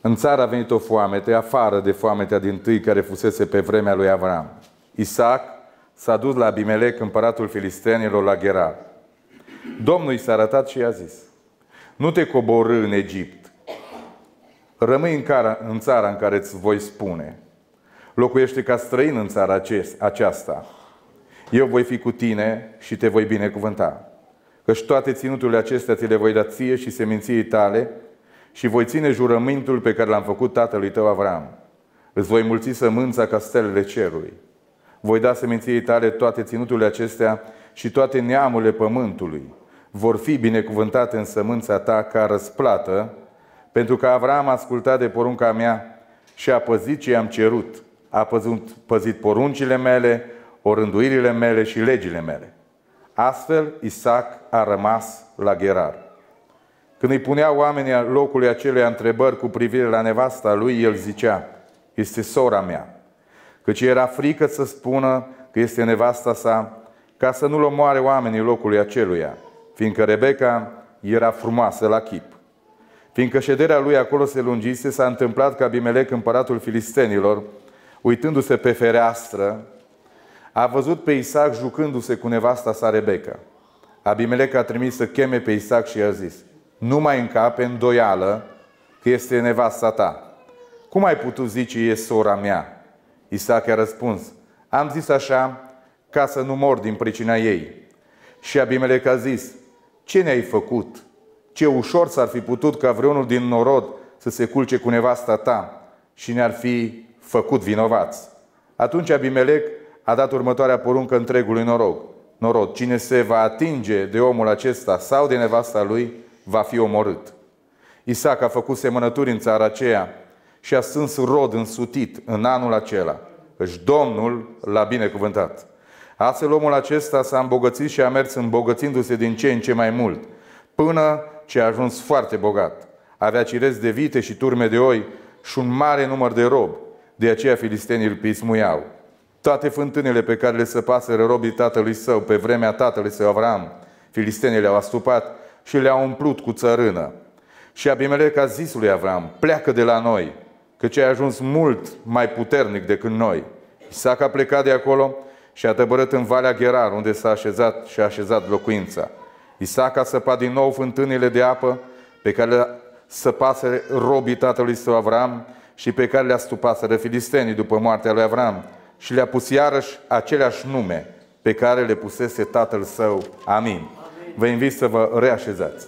În țară a venit o foamete, afară de foametea dintâi care fusese pe vremea lui Avram. Isaac s-a dus la Abimelec, împăratul filistenilor, la Gerar. Domnul i s-a arătat și i-a zis: nu te coborî în Egipt. Rămâi în țara în care îți voi spune. Locuiește ca străin în țara aceasta. Eu voi fi cu tine și te voi binecuvânta. Căci toate ținuturile acestea ți le voi da ție și seminției tale și voi ține jurământul pe care l-am făcut tatălui tău Avram. Îți voi mulți sămânța ca stelele cerului. Voi da seminției tale toate ținuturile acestea și toate neamurile pământului vor fi binecuvântate în sămânța ta ca răsplată, pentru că Avram a ascultat de porunca mea și a păzit ce i-am cerut. A păzit poruncile mele, orânduirile mele și legile mele. Astfel, Isaac a rămas la Gerar. Când îi puneau oamenii locului acelea întrebări cu privire la nevasta lui, el zicea: este sora mea. Căci era frică să spună că este nevasta sa, ca să nu-l omoare oamenii locului aceluia, fiindcă Rebecca era frumoasă la chip. Fiindcă șederea lui acolo se lungise, s-a întâmplat că Abimelec, împăratul filistenilor, uitându-se pe fereastră, a văzut pe Isaac jucându-se cu nevasta sa Rebecca. Abimelec a trimis să cheme pe Isaac și i-a zis: nu mai încape îndoială că este nevasta ta. Cum ai putut zice e sora mea? Isaac i-a răspuns: am zis așa ca să nu mor din pricina ei. Și Abimelec a zis: ce ne-ai făcut? Ce ușor s-ar fi putut ca vreunul din norod să se culce cu nevasta ta și ne-ar fi făcut vinovați. Atunci Abimelec a dat următoarea poruncă întregului norod: cine se va atinge de omul acesta sau de nevasta lui va fi omorât. Isaac a făcut semănături în țara aceea și a strâns rod însutit în anul acela, căci Domnul l-a binecuvântat. Astfel omul acesta s-a îmbogățit și a mers îmbogățindu-se din ce în ce mai mult, până ce a ajuns foarte bogat. Avea cireți de vite și turme de oi și un mare număr de robi, de aceea filistenii îl pismuiau. Toate fântânile pe care le săpaseră robii tatălui său pe vremea tatălui său Avram, filistenii le-au astupat și le-au umplut cu țărână. Și Abimelec a zis lui Avram: pleacă de la noi, căci ai ajuns mult mai puternic decât noi. Isaac a plecat de acolo și a tăbărât în Valea Gerar, unde s-a așezat și a așezat locuința. Isaac a săpat din nou fântânile de apă pe care le săpaseră robii tatălui său Avram și pe care le astupaseră filistenii după moartea lui Avram, și le-a pus iarăși aceleași nume pe care le pusese tatăl său. Amin. Vă invit să vă reașezați.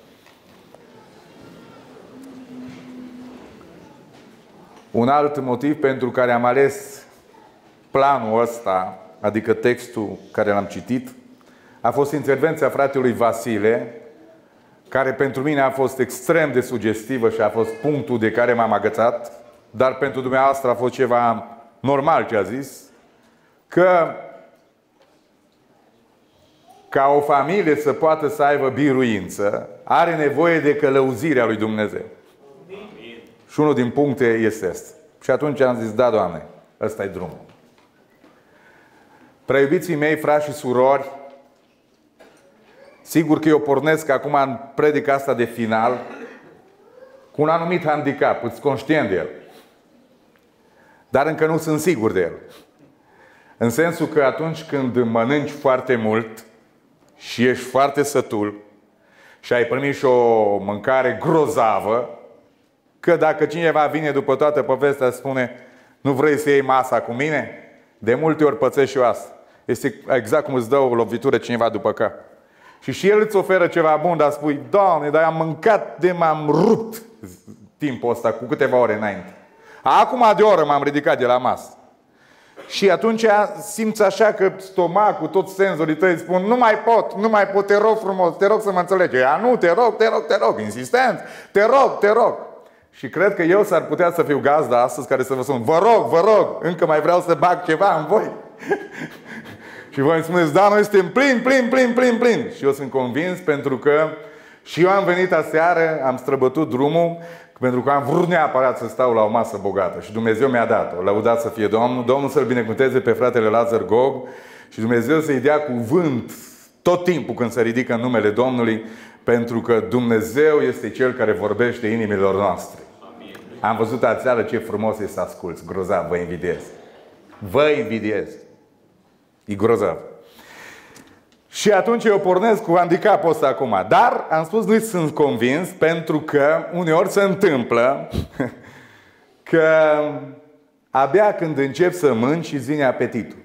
Un alt motiv pentru care am ales planul ăsta, adică textul care l-am citit, a fost intervenția fratelui Vasile, care pentru mine a fost extrem de sugestivă și a fost punctul de care m-am agățat, dar pentru dumneavoastră a fost ceva normal ce a zis, că ca o familie să poată să aibă biruință, are nevoie de călăuzirea lui Dumnezeu. Amin. Și unul din puncte este ăsta. Și atunci am zis: da, Doamne, ăsta e drumul. Preiubiții mei, frați și surori, sigur că eu pornesc acum în predica asta de final cu un anumit handicap, îți conștient de el. Dar încă nu sunt sigur de el. În sensul că atunci când mănânci foarte mult și ești foarte sătul și ai primit și o mâncare grozavă, că dacă cineva vine după toată povestea și spune: nu vrei să iei masa cu mine? De multe ori pățești și eu asta. Este exact cum îți dă o lovitură cineva după cap. Și el îți oferă ceva bun, dar spui: Doamne, dar am mâncat de m-am rupt timpul ăsta cu câteva ore înainte. Acum de o oră m-am ridicat de la masă. Și atunci simți așa că stomacul, toți senzorii tăi spun: nu mai pot, te rog frumos, te rog să mă înțelegi. Nu, te rog, insistent, te rog. Și cred că eu s-ar putea să fiu gazda astăzi care să vă spun: vă rog, încă mai vreau să bag ceva în voi. Și voi îmi spuneți: da, noi suntem plin. Și eu sunt convins, pentru că și eu am venit aseară, am străbătut drumul, pentru că am vrut neapărat să stau la o masă bogată. Și Dumnezeu mi-a dat-o. Lăudat să fie Domnul. Domnul să-l binecuvânteze pe fratele Lazar Gog. Și Dumnezeu să-i dea cuvânt tot timpul când se ridică în numele Domnului, pentru că Dumnezeu este Cel care vorbește inimilor noastre. Am văzut aseară ce frumos e să asculți. Grozav, vă invidiez. Vă invidiez. E grozav. Și atunci eu pornesc cu handicapul ăsta acum. Dar am spus, nu sunt convins, pentru că uneori se întâmplă că abia când încep să mânci îți vine apetitul.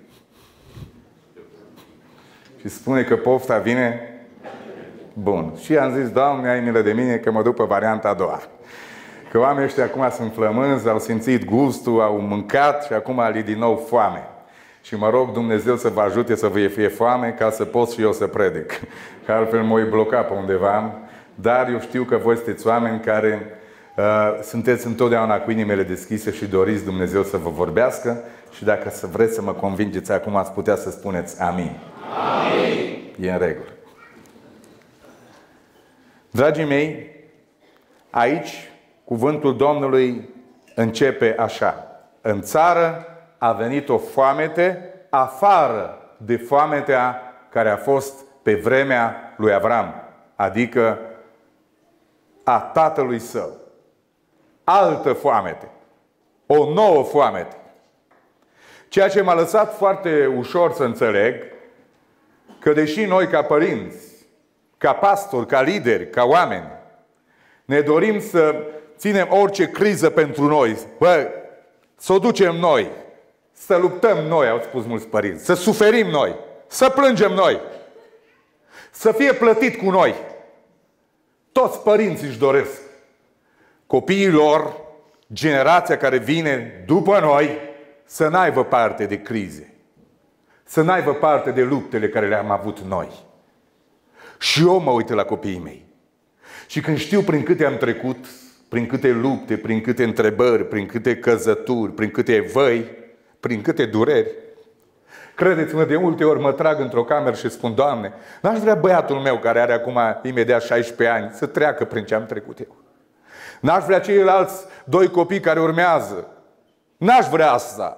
Și spune că pofta vine. Bun. Și am zis, Doamne, ai milă de mine că mă duc pe varianta a doua. Că oamenii ăștia acum sunt flămânzi, au simțit gustul, au mâncat și acum li din nou foame. Și mă rog Dumnezeu să vă ajute să vă fie foame ca să pot și eu să predic. Că altfel mă voi bloca pe undeva. Dar eu știu că voi sunteți oameni care sunteți întotdeauna cu inimile deschise și doriți Dumnezeu să vă vorbească. Și dacă vreți să mă convingeți acum, ați putea să spuneți amin. Amin. E în regulă. Dragii mei, aici cuvântul Domnului începe așa. În țară a venit o foamete afară de foametea care a fost pe vremea lui Avram, adică a tatălui său. Altă foamete. O nouă foamete. Ceea ce m-a lăsat foarte ușor să înțeleg că deși noi ca părinți, ca pastori, ca lideri, ca oameni, ne dorim să ținem orice criză pentru noi, să o ducem noi, să luptăm noi, au spus mulți părinți, să suferim noi, să plângem noi, să fie plătit cu noi. Toți părinții își doresc copiii lor, generația care vine după noi, să n-aibă parte de crize, să n-aibă parte de luptele care le-am avut noi. Și eu mă uit la copiii mei. Și când știu prin câte am trecut, prin câte lupte, prin câte întrebări, prin câte căzături, prin câte văi, prin câte dureri, credeți-mă, de multe ori mă trag într-o cameră și spun, Doamne, n-aș vrea băiatul meu care are acum imediat 16 ani să treacă prin ce am trecut eu. N-aș vrea ceilalți 2 copii care urmează. N-aș vrea asta.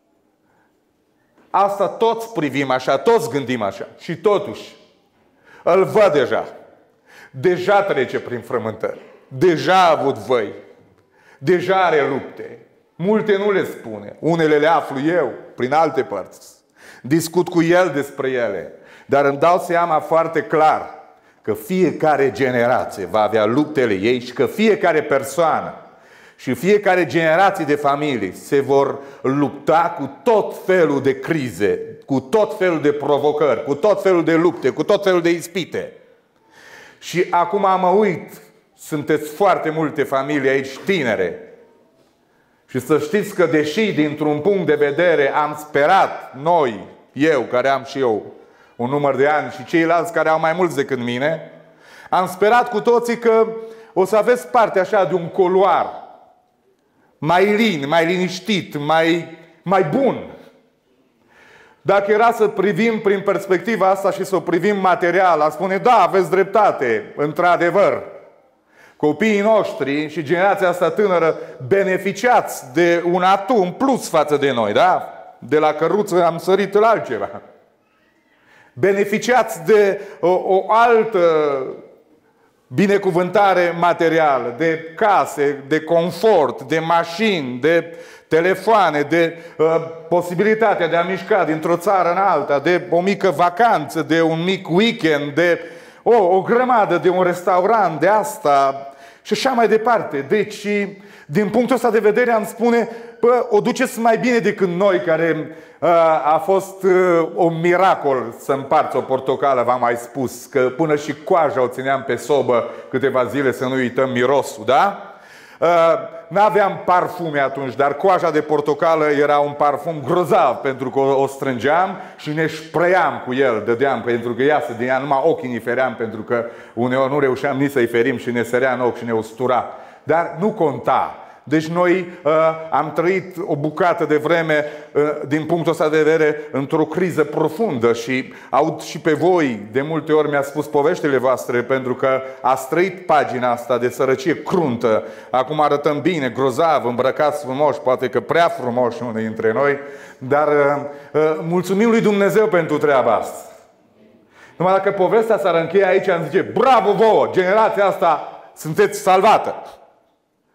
Asta toți privim așa, toți gândim așa. Și totuși, îl văd deja. Deja trece prin frământări. Deja a avut văi. Deja are lupte. Multe nu le spune. Unele le aflu eu, prin alte părți. Discut cu el despre ele. Dar îmi dau seama foarte clar că fiecare generație va avea luptele ei și că fiecare persoană și fiecare generație de familii se vor lupta cu tot felul de crize, cu tot felul de provocări, cu tot felul de lupte, cu tot felul de ispite. Și acum mă uit, sunteți foarte multe familii aici tinere. Și să știți că deși dintr-un punct de vedere am sperat noi, eu care am și eu un număr de ani și ceilalți care au mai mulți decât mine, am sperat cu toții că o să aveți parte așa de un coloar mai lin, mai liniștit, mai bun. Dacă era să privim prin perspectiva asta și să o privim material, a spune, da, aveți dreptate, într-adevăr. Copiii noștri și generația asta tânără beneficiați de un atu în plus față de noi, da? De la căruță am sărit la altceva. Beneficiați de o altă binecuvântare materială, de case, de confort, de mașini, de telefoane, de posibilitatea de a mișca dintr-o țară în alta, de o mică vacanță, de un mic weekend, de o grămadă, de un restaurant, de asta și așa mai departe. Deci, din punctul ăsta de vedere, am spune, o duceți mai bine decât noi, care a fost un miracol să împarți o portocală, v-am mai spus, că până și coaja o țineam pe sobă câteva zile să nu uităm mirosul, da? N-aveam parfume atunci, dar coaja de portocală era un parfum grozav, pentru că o strângeam și ne șprăiam cu el, dădeam, pentru că iasă din ea, numai ochii ni feream, pentru că uneori nu reușeam nici să-i ferim și ne sărea în ochi și ne ustura. Dar nu conta. Deci noi am trăit o bucată de vreme, din punctul ăsta de vedere, într-o criză profundă și aud și pe voi, de multe ori mi-a spus poveștile voastre, pentru că ați trăit pagina asta de sărăcie cruntă. Acum arătăm bine, grozav, îmbrăcați frumoși, poate că prea frumoși unii dintre noi, dar mulțumim lui Dumnezeu pentru treaba asta. Numai dacă povestea s-ar încheia aici, am zice, bravo vouă, generația asta, sunteți salvată.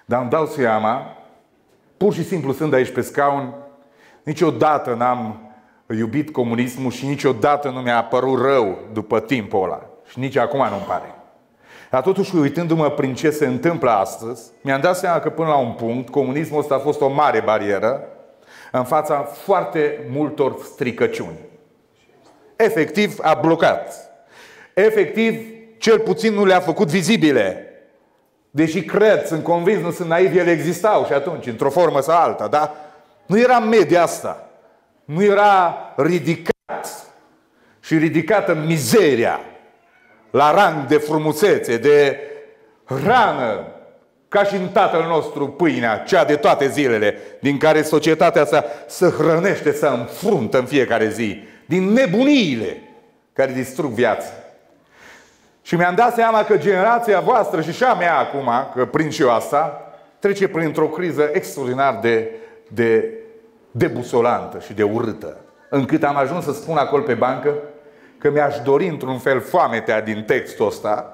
Dar îmi dau seama, pur și simplu sunt aici pe scaun, niciodată n-am iubit comunismul și niciodată nu mi-a părut rău după timpul ăla. Și nici acum nu-mi pare. Dar totuși, uitându-mă prin ce se întâmplă astăzi, mi-am dat seama că până la un punct, comunismul ăsta a fost o mare barieră în fața foarte multor stricăciuni. Efectiv, a blocat. Efectiv, cel puțin nu le-a făcut vizibile. Deși cred, sunt convins, nu sunt naiv, ele existau și atunci, într-o formă sau alta, dar nu era media asta. Nu era ridicat și ridicată mizeria la rang de frumusețe, de hrană, ca și în Tatăl nostru pâinea, cea de toate zilele, din care societatea asta se hrănește, se înfruntă în fiecare zi, din nebuniile care distrug viața. Și mi-am dat seama că generația voastră și a mea acum, că prind și eu asta, trece printr-o criză extraordinar de debusolantă și de urâtă. Încât am ajuns să spun acolo pe bancă că mi-aș dori într-un fel foametea din textul ăsta.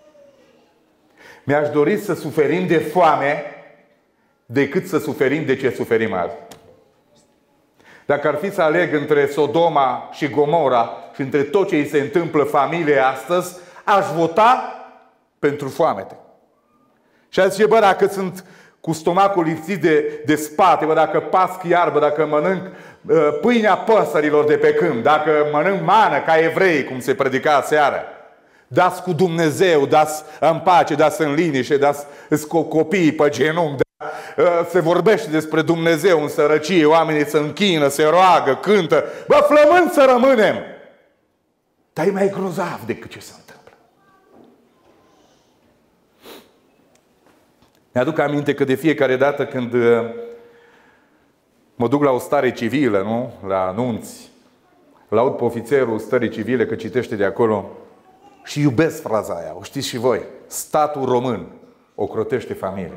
Mi-aș dori să suferim de foame decât să suferim de ce suferim azi. Dacă ar fi să aleg între Sodoma și Gomora și între tot ce îi se întâmplă familiei astăzi, aș vota pentru foamete. Și aș zice, bă, dacă sunt cu stomacul lipsit de spate, bă, dacă pasc iarbă, dacă mănânc pâinea păsărilor de pe câmp, dacă mănânc mană ca evrei, cum se predica aseară, dați cu Dumnezeu, dați în pace, dați în liniște, dați copiii pe genunchi, se vorbește despre Dumnezeu în sărăcie, oamenii se închină, se roagă, cântă, bă, flămând să rămânem. Dar e mai grozav decât ce se întâmplă. Mi-aduc aminte că de fiecare dată când mă duc la o stare civilă, nu? La anunți, l-aud pe ofițerul stării civile că citește de acolo și iubesc fraza aia, o știți și voi. Statul român ocrotește familia.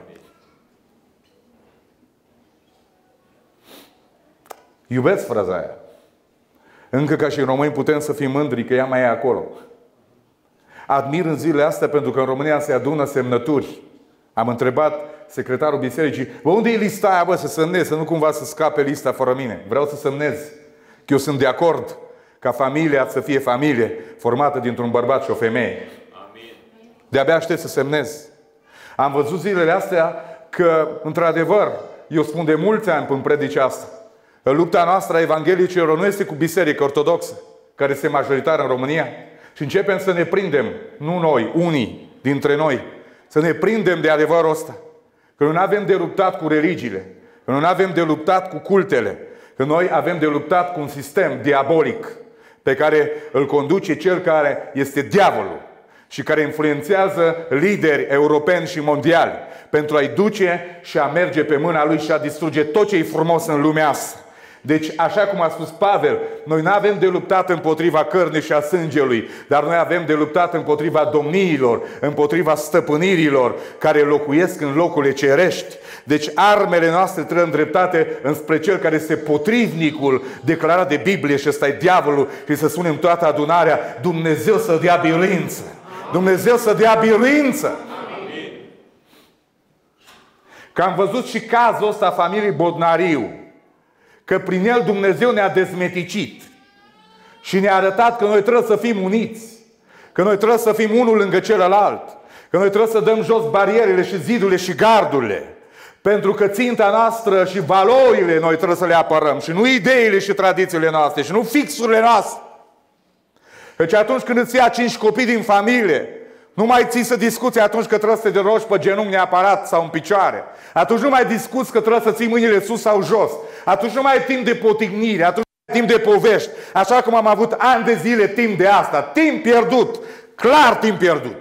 Iubesc fraza aia. Încă ca și români putem să fim mândri că ea mai e acolo. Admir în zilele astea pentru că în România se adună semnături. Am întrebat secretarul bisericii, bă, unde e lista aia, bă, să semnez, să nu cumva să scape lista fără mine. Vreau să semnez că eu sunt de acord ca familia să fie familie formată dintr-un bărbat și o femeie. Amin. De-abia aștept să semnez. Am văzut zilele astea că, într-adevăr, eu spun de mulți ani până predici asta, lupta noastră a evanghelicilor nu este cu biserică ortodoxă, care este majoritară în România. Și începem să ne prindem, nu noi, unii dintre noi, să ne prindem de adevărul ăsta. Că noi nu avem de luptat cu religiile, că noi nu avem de luptat cu cultele, că noi avem de luptat cu un sistem diabolic pe care îl conduce cel care este diavolul și care influențează lideri europeni și mondiali pentru a-i duce și a merge pe mâna lui și a distruge tot ce e frumos în lumea asta. Deci, așa cum a spus Pavel, noi nu avem de luptat împotriva cărnii și a sângelui, dar noi avem de luptat împotriva domniilor, împotriva stăpânirilor care locuiesc în locurile cerești. Deci armele noastre trebuie îndreptate înspre cel care este potrivnicul declarat de Biblie și ăsta e diavolul și să spunem toată adunarea, Dumnezeu să dea biruință. Dumnezeu să dea biruință. Că am văzut și cazul ăsta familiei Bodnariu, că prin el Dumnezeu ne-a dezmeticit și ne-a arătat că noi trebuie să fim uniți, că noi trebuie să fim unul lângă celălalt, că noi trebuie să dăm jos barierele și zidurile și gardurile, pentru că ținta noastră și valorile noi trebuie să le apărăm și nu ideile și tradițiile noastre și nu fixurile noastre. Deci atunci când îți ia 5 copii din familie, nu mai ții să discuți atunci că trebuie să te rogi pe genunchi neapărat sau în picioare. Atunci nu mai discuți că trebuie să ții mâinile sus sau jos. Atunci nu mai ai timp de potignire, atunci nu mai ai timp de povești. Așa cum am avut ani de zile timp de asta. Timp pierdut. Clar timp pierdut.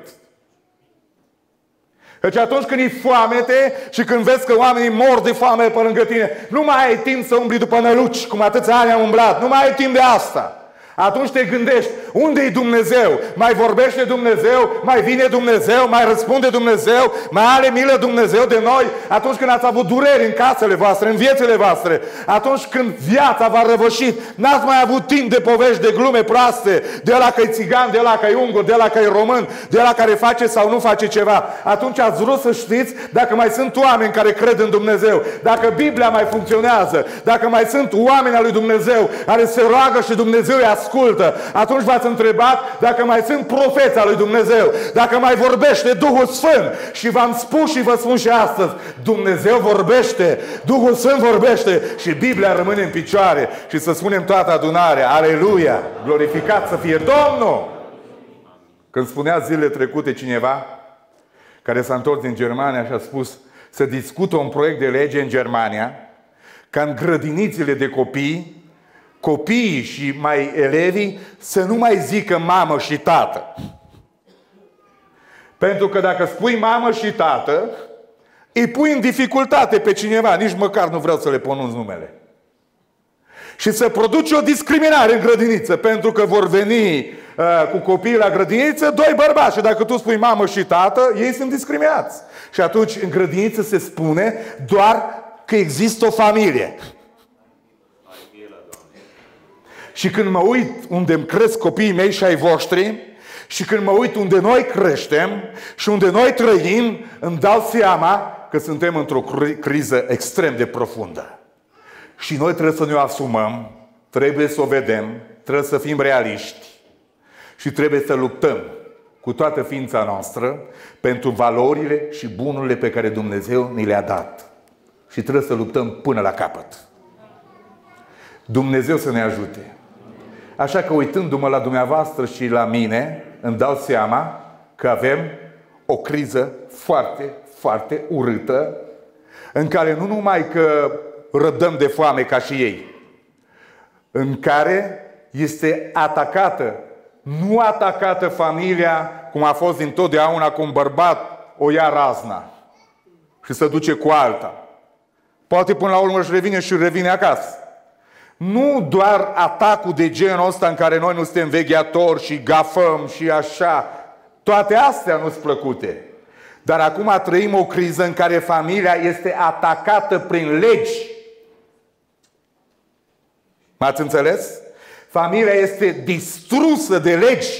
Deci atunci când e foamete și când vezi că oamenii mor de foame pe lângă tine, nu mai ai timp să umbli după năluci, cum atâția ani am umblat. Nu mai ai timp de asta. Atunci te gândești, unde-i Dumnezeu? Mai vorbește Dumnezeu? Mai vine Dumnezeu? Mai răspunde Dumnezeu? Mai are milă Dumnezeu de noi? Atunci când ați avut dureri în casele voastre, în viețile voastre, atunci când viața v-a răvășit, n-ați mai avut timp de povești, de glume proaste, de ăla că-i țigan, de ăla că-i ungur, de ăla că-i român, de ăla care face sau nu face ceva. Atunci ați vrut să știți dacă mai sunt oameni care cred în Dumnezeu, dacă Biblia mai funcționează, dacă mai sunt oameni al lui Dumnezeu care se roagă și Dumnezeu îi ascultă. Atunci v-ați întrebat dacă mai sunt profeți al lui Dumnezeu, dacă mai vorbește Duhul Sfânt. Și v-am spus și vă spun și astăzi, Dumnezeu vorbește, Duhul Sfânt vorbește și Biblia rămâne în picioare. Și să spunem toată adunarea, aleluia, glorificat să fie Domnul! Când spunea zilele trecute cineva care s-a întors din Germania și a spus să discută un proiect de lege în Germania ca în grădinițele de copii, copiii și mai elevii să nu mai zică mamă și tată. Pentru că dacă spui mamă și tată, îi pui în dificultate pe cineva, nici măcar nu vreau să le pronunț numele. Și să produce o discriminare în grădiniță, pentru că vor veni cu copiii la grădiniță doi bărbați și dacă tu spui mamă și tată, ei sunt discriminați. Și atunci în grădiniță se spune doar că există o familie. Și când mă uit unde îmi cresc copiii mei și ai voștri, și când mă uit unde noi creștem și unde noi trăim, îmi dau seama că suntem într-o criză extrem de profundă. Și noi trebuie să ne o asumăm, trebuie să o vedem, trebuie să fim realiști și trebuie să luptăm cu toată ființa noastră pentru valorile și bunurile pe care Dumnezeu ni le-a dat. Și trebuie să luptăm până la capăt. Dumnezeu să ne ajute. Așa că uitându-mă la dumneavoastră și la mine, îmi dau seama că avem o criză foarte, foarte urâtă, în care nu numai că răbdăm de foame ca și ei, în care este atacată, nu atacată familia cum a fost dintotdeauna, cu un bărbat o ia razna și se duce cu alta. Poate până la urmă își revine acasă. Nu doar atacul de genul ăsta în care noi nu suntem vegheatori și gafăm și așa. Toate astea nu-s plăcute. Dar acum trăim o criză în care familia este atacată prin legi. M-ați înțeles? Familia este distrusă de legi.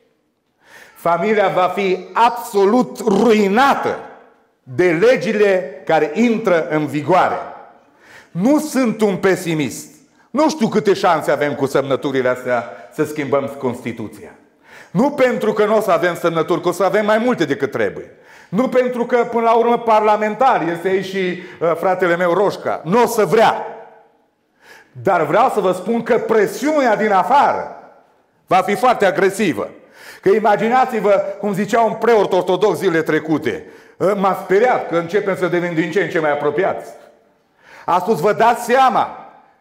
Familia va fi absolut ruinată de legile care intră în vigoare. Nu sunt un pesimist. Nu știu câte șanse avem cu semnăturile astea să schimbăm Constituția. Nu pentru că nu o să avem semnături, că o să avem mai multe decât trebuie. Nu pentru că, până la urmă, parlamentari, este aici și fratele meu Roșca, nu o să vrea. Dar vreau să vă spun că presiunea din afară va fi foarte agresivă. Că imaginați-vă, cum zicea un preot ortodox zilele trecute, m-a speriat că începem să devenim din ce în ce mai apropiați. A spus, vă dați seama,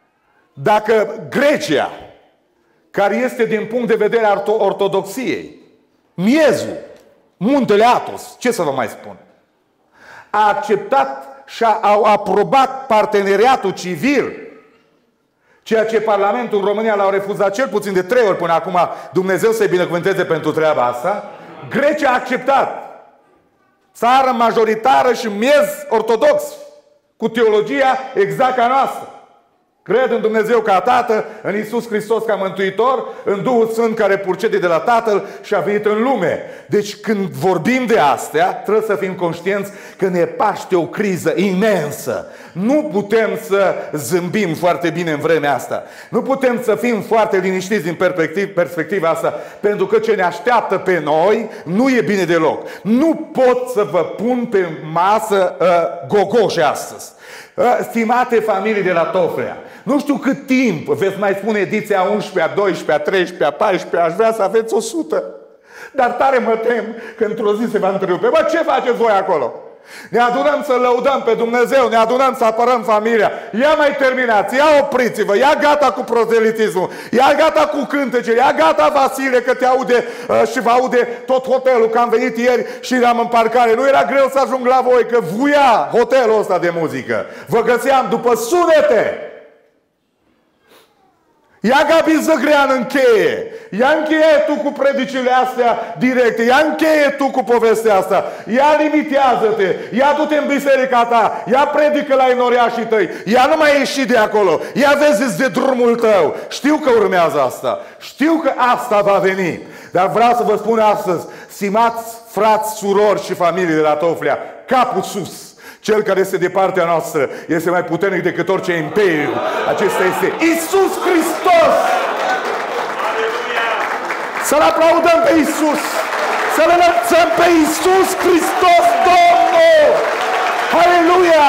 dacă Grecia, care este din punct de vedere al ortodoxiei, miezul, muntele Athos, ce să vă mai spun, a acceptat și a aprobat parteneriatul civil, ceea ce Parlamentul în România l-a refuzat cel puțin de 3 ori până acum, Dumnezeu să-i binecuvânteze pentru treaba asta, Grecia a acceptat. Țară majoritară și miez ortodox, cu teologia exact ca noastră. Cred în Dumnezeu ca Tată, în Iisus Hristos ca Mântuitor, în Duhul Sfânt care purcede de la Tatăl și a venit în lume. Deci când vorbim de astea, trebuie să fim conștienți că ne paște o criză imensă. Nu putem să zâmbim foarte bine în vremea asta. Nu putem să fim foarte liniștiți din perspectiva asta, pentru că ce ne așteaptă pe noi nu e bine deloc. Nu pot să vă pun pe masă gogoși astăzi. Stimate familii de la Tofrea, nu știu cât timp veți mai spune ediția 11, 12, 13, 14, aș vrea să aveți 100. Dar tare mă tem că într-o zi se va întrerupe. Bă, ce faceți voi acolo? Ne adunăm să lăudăm pe Dumnezeu, ne adunăm să apărăm familia. Ia mai terminați, ia opriți-vă, ia gata cu prozelitismul, ia gata cu cântecele, ia gata Vasile că te aude și vă aude tot hotelul, că am venit ieri și eram în parcare. Nu era greu să ajung la voi, că vuia hotelul ăsta de muzică. Vă găseam după sunete. Ia Gabi Zăgrean încheie. Ia încheie tu cu predicile astea directe. Ia încheie tu cu povestea asta. Ia limitează-te. Ia du-te în biserica ta. Ia predică la enoriașii tăi. Ia nu mai ieși de acolo. Ia vezi de drumul tău. Știu că urmează asta. Știu că asta va veni. Dar vreau să vă spun astăzi, stimați frați, surori și familii de la Toflea, capul sus. Cel care este de partea noastră este mai puternic decât orice imperiu. Acesta este Iisus Hristos! Să-L aplaudăm pe Iisus! Să-L înălțăm pe Iisus Hristos, Domnul! Aleluia!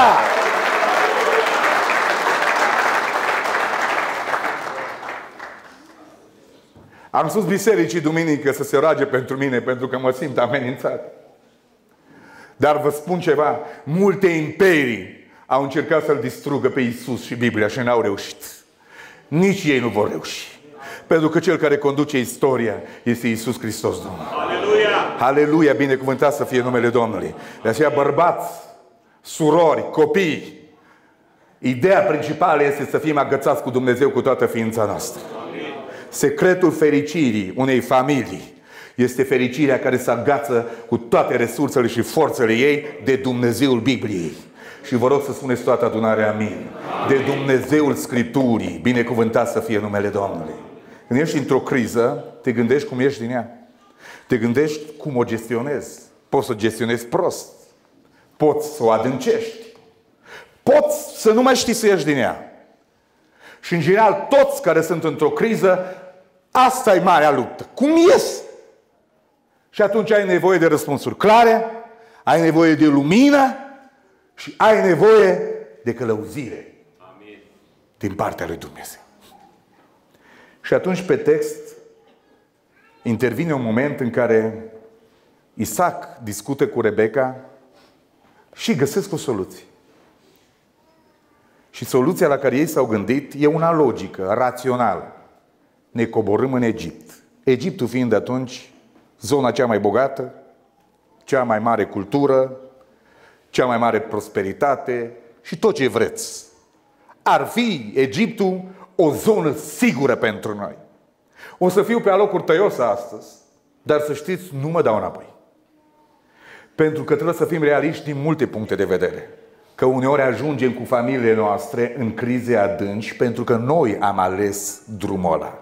Am spus bisericii duminică să se roage pentru mine, pentru că mă simt amenințat. Dar vă spun ceva, multe imperii au încercat să-L distrugă pe Iisus și Biblia și n-au reușit. Nici ei nu vor reuși. Pentru că Cel care conduce istoria este Iisus Hristos, Domnul. Aleluia! Aleluia! Binecuvântat să fie numele Domnului. De aceea, bărbați, surori, copii, ideea principală este să fim agățați cu Dumnezeu cu toată ființa noastră. Secretul fericirii unei familii este fericirea care se agață cu toate resursele și forțele ei de Dumnezeul Bibliei. Și vă rog să spuneți toată adunarea amin. De Dumnezeul Scripturii. Binecuvântat să fie numele Domnului. Când ești într-o criză, te gândești cum ieși din ea. Te gândești cum o gestionezi. Poți să o gestionezi prost. Poți să o adâncești. Poți să nu mai știi să ieși din ea. Și în general toți care sunt într-o criză, asta e marea luptă. Cum ies? Și atunci ai nevoie de răspunsuri clare, ai nevoie de lumină și ai nevoie de călăuzire. Amin. Din partea lui Dumnezeu. Și atunci pe text intervine un moment în care Isaac discută cu Rebecca și găsesc o soluție. Și soluția la care ei s-au gândit e una logică, rațională. Ne coborâm în Egipt. Egiptul fiind atunci zona cea mai bogată, cea mai mare cultură, cea mai mare prosperitate și tot ce vreți. Ar fi Egiptul o zonă sigură pentru noi. O să fiu pe alocuri tăios astăzi, dar să știți, nu mă dau înapoi. Pentru că trebuie să fim realiști din multe puncte de vedere. Că uneori ajungem cu familiile noastre în crize adânci pentru că noi am ales drumul ăla.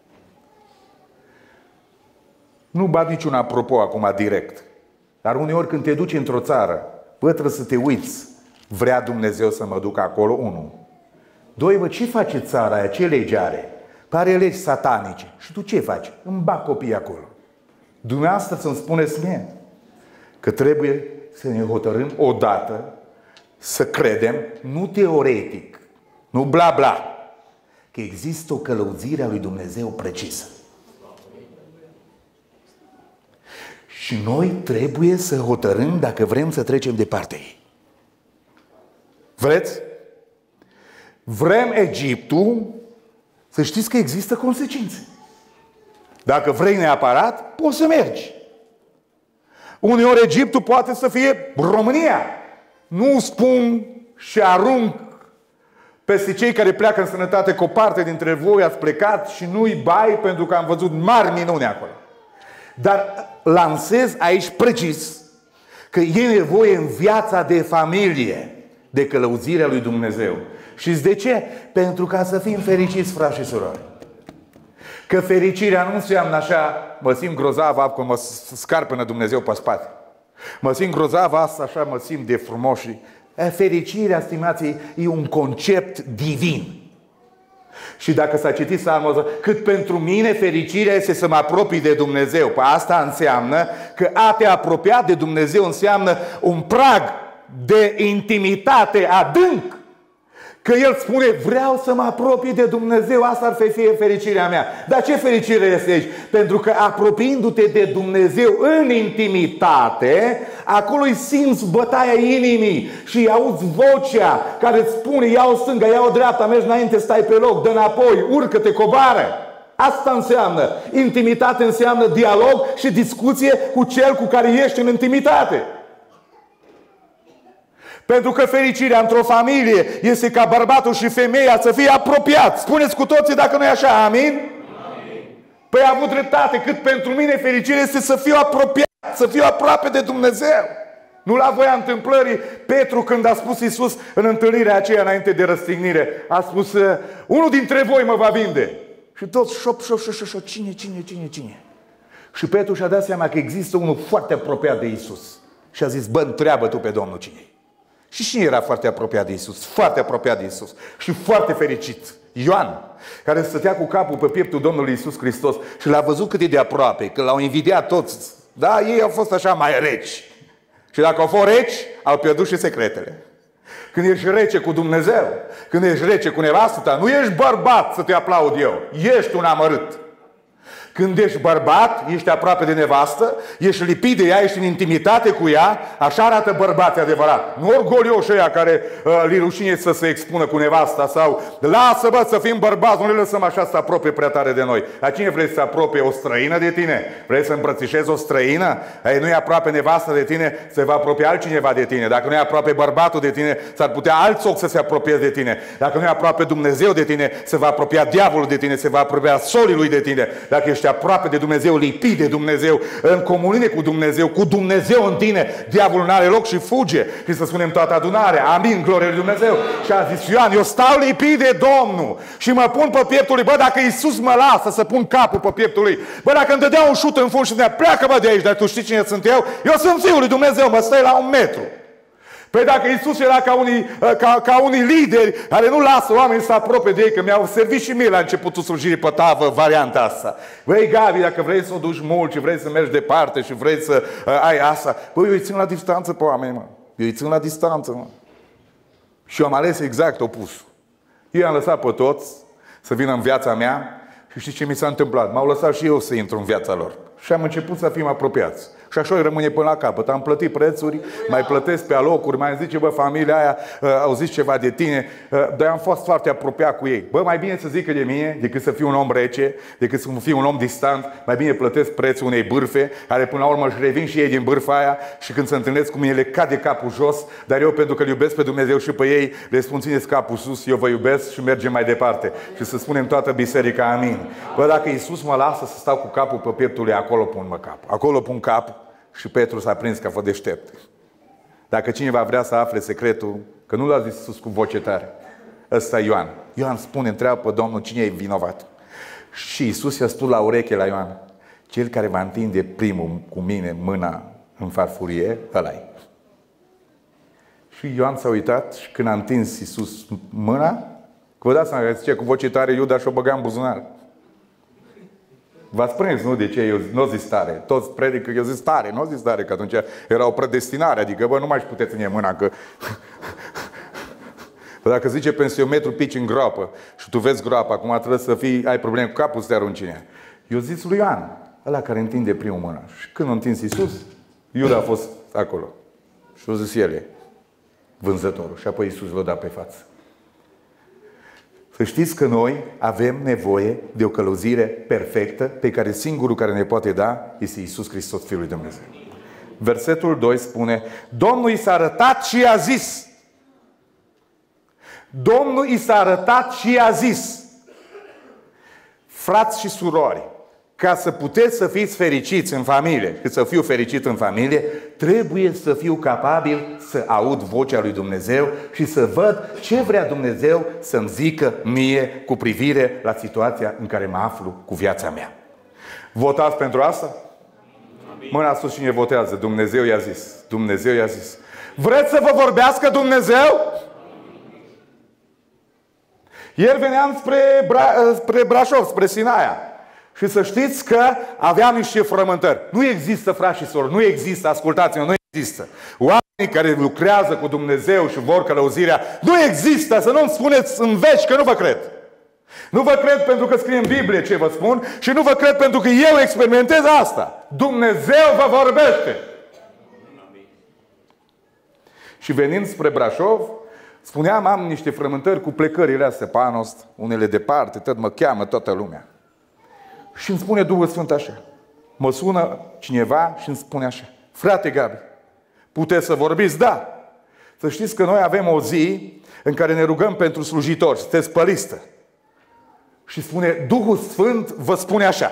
Nu bat niciun apropo acum direct. Dar uneori când te duci într-o țară, trebuie să te uiți. Vrea Dumnezeu să mă duc acolo? 1. 2. Ce face țara aia? Ce lege are? Pare legi satanice. Și tu ce faci? Îmi bag copiii acolo. Dumneavoastră să-mi spuneți mie că trebuie să ne hotărâm odată să credem, nu teoretic, nu bla bla, că există o călăuzire a lui Dumnezeu precisă. Și noi trebuie să hotărâm dacă vrem să trecem de partea ei. Vreți? Vrem Egiptul, să știți că există consecințe. Dacă vrei neapărat, poți să mergi. Uneori Egiptul poate să fie România. Nu spun și arunc peste cei care pleacă în sănătate că o parte dintre voi ați plecat și nu-i bai pentru că am văzut mari minuni acolo. Dar lansez aici precis că e nevoie în viața de familie de călăuzirea lui Dumnezeu. Știți de ce? Pentru ca să fim fericiți, frați și surori. Că fericirea nu înseamnă așa, mă simt grozav că mă scarpănă Dumnezeu pe spate. Mă simt grozav asta, așa mă simt de frumos. Fericirea, stimații, e un concept divin. Și dacă s-a citit psalmul, cât pentru mine fericirea este să mă apropii de Dumnezeu. Păi asta înseamnă că a te apropia de Dumnezeu înseamnă un prag de intimitate adânc. Că El spune, vreau să mă apropii de Dumnezeu, asta ar fi fericirea mea. Dar ce fericire este aici? Pentru că apropiindu-te de Dumnezeu în intimitate, acolo îi simți bătaia inimii și îi auzi vocea care îți spune, ia-o stânga, ia-o dreapta, mergi înainte, stai pe loc, dă înapoi, urcă-te, coboară. Asta înseamnă. Intimitate înseamnă dialog și discuție cu cel cu care ești în intimitate. Pentru că fericirea într-o familie este ca bărbatul și femeia să fie apropiați. Spuneți cu toții dacă nu e așa, amin? Amin. Păi a avut dreptate, cât pentru mine fericirea este să fiu apropiat, să fiu aproape de Dumnezeu. Nu la voia întâmplării, Petru, când a spus Iisus în întâlnirea aceea înainte de răstignire, a spus, unul dintre voi mă va vinde. Și toți șop, cine? Și Petru și-a dat seama că există unul foarte apropiat de Iisus. Și a zis, bă, întreabă tu pe Domnul cine e. Și cine era foarte apropiat de Iisus? Foarte apropiat de Iisus. Și foarte fericit. Ioan, care stătea cu capul pe pieptul Domnului Iisus Hristos și l-a văzut cât e de aproape, că l-au invidiat toți. Da, ei au fost așa mai reci. Și dacă au fost reci, au pierdut și secretele. Când ești rece cu Dumnezeu, când ești rece cu nevastă ta, nu ești bărbat să te aplaud eu. Ești un amărât. Când ești bărbat, ești aproape de nevastă, ești lipit de ea, ești în intimitate cu ea, așa arată bărbații adevărat. Nu orgolioși ăia care li rușine să se expună cu nevasta sau lasă bă să fim bărbați, nu le lăsăm așa să se apropie prea tare de noi. La cine vrei să se apropie? O străină de tine? Vrei să îmbrățișezi o străină? Nu e aproape nevasta de tine, se va apropia altcineva de tine. Dacă nu e aproape bărbatul de tine, s-ar putea alți ochi să se apropie de tine. Dacă nu e aproape Dumnezeu de tine, se va apropia diavolul de tine, se va apropia solii lui de tine. Dacă ești aproape de Dumnezeu, lipit de Dumnezeu, în comunie cu Dumnezeu în tine, diavolul n-are loc și fuge. Și să spunem toată adunarea, amin, glorie lui Dumnezeu. Și a zis Ioan, eu stau lipit de Domnul și mă pun pe pieptul lui. Bă, dacă Iisus mă lasă să pun capul pe pieptul lui, bă, dacă îmi dădea un șut în fund și spunea, pleacă bă de aici, dar tu știi cine sunt eu? Eu sunt Fiul lui Dumnezeu, mă stai la 1 metru. Păi dacă Iisus era ca unii lideri care nu lasă oamenii să apropie de ei, că mi-au servit și mie la începutul slujirii pe tavă varianta asta. Băi, Gabi, dacă vrei să o duci mult și vrei să mergi departe și vrei să ai asta, băi, eu îi țin la distanță pe oameni, mă. Eu îi țin la distanță, mă. Și eu am ales exact opusul. Eu am lăsat pe toți să vină în viața mea și știți ce mi s-a întâmplat? M-au lăsat și eu să intru în viața lor. Și am început să fim apropiați. Și așa îi rămâne până la capăt. Am plătit prețuri, mai plătesc pe alocuri, mai zice, bă, familia aia au zis ceva de tine, dar am fost foarte apropiat cu ei. Bă, mai bine să zică de mine decât să fiu un om rece, decât să fiu un om distant, mai bine plătesc prețul unei bârfe, care până la urmă își revin și ei din bârfa aia și când se întâlnesc cu mine le cade capul jos, dar eu pentru că îl iubesc pe Dumnezeu și pe ei, le spun țineți capul sus, eu vă iubesc și mergem mai departe. Și să spunem toată biserica amin. Bă, dacă Iisus mă lasă să stau cu capul pe pieptul lui, acolo pun mă capul. Acolo pun capul. Și Petru s-a prins că a fost deștept. Dacă cineva vrea să afle secretul, că nu l-a zis Iisus cu voce tare, ăsta e Ioan. Ioan spune, întreabă pe Domnul cine e vinovat. Și Iisus i-a spus la ureche la Ioan, cel care va întinde primul cu mine mâna în farfurie, ăla-i. Și Ioan s-a uitat și când a întins Iisus mâna, că vă dați seama că zice cu voce tare, Iuda și-o băga în buzunar. V-ați prins, nu? De ce? Eu nu zis tare. Toți predică, eu zis tare, nu zis tare, că atunci era o predestinare. Adică, bă, nu mai puteți ține mâna, că... Bă, dacă zice pensiometru pici în groapă și tu vezi groapa, acum trebuie să fii, ai probleme cu capul să te arunci în ea. Eu zis lui Ioan, ăla care întinde primul mâna. Și când a întins Iisus, Iuda a fost acolo. Și a zis ele, vânzătorul. Și apoi Iisus l-a dat pe față. Să știți că noi avem nevoie de o călăuzire perfectă pe care singurul care ne poate da este Iisus Hristos, Fiul lui Dumnezeu. Versetul 2 spune, Domnul i s-a arătat și i-a zis. Domnul i s-a arătat și i-a zis. Frați și surori, ca să puteți să fiți fericiți în familie și să fiu fericit în familie, trebuie să fiu capabil să aud vocea lui Dumnezeu și să văd ce vrea Dumnezeu să-mi zică mie cu privire la situația în care mă aflu cu viața mea. Votați pentru asta? Mâna sus cine votează. Dumnezeu i-a zis. Dumnezeu i-a zis. Vreți să vă vorbească Dumnezeu? Ieri veneam spre Brașov, spre Sinaia. Și să știți că aveam niște frământări. Nu există, frați și sorori, nu există, ascultați-mă, nu există. Oamenii care lucrează cu Dumnezeu și vor călăuzirea, nu există, să nu-mi spuneți în veci că nu vă cred. Nu vă cred pentru că scrie în Biblie ce vă spun și nu vă cred pentru că eu experimentez asta. Dumnezeu vă vorbește. Și venind spre Brașov, spuneam, am niște frământări cu plecările astea pe Anost, unele departe, tot mă cheamă toată lumea. Și îmi spune Duhul Sfânt așa. Mă sună cineva și îmi spune așa. Frate Gabi, puteți să vorbiți? Da. Să știți că noi avem o zi în care ne rugăm pentru slujitori. Sunteți pe listă. Și spune, Duhul Sfânt vă spune așa: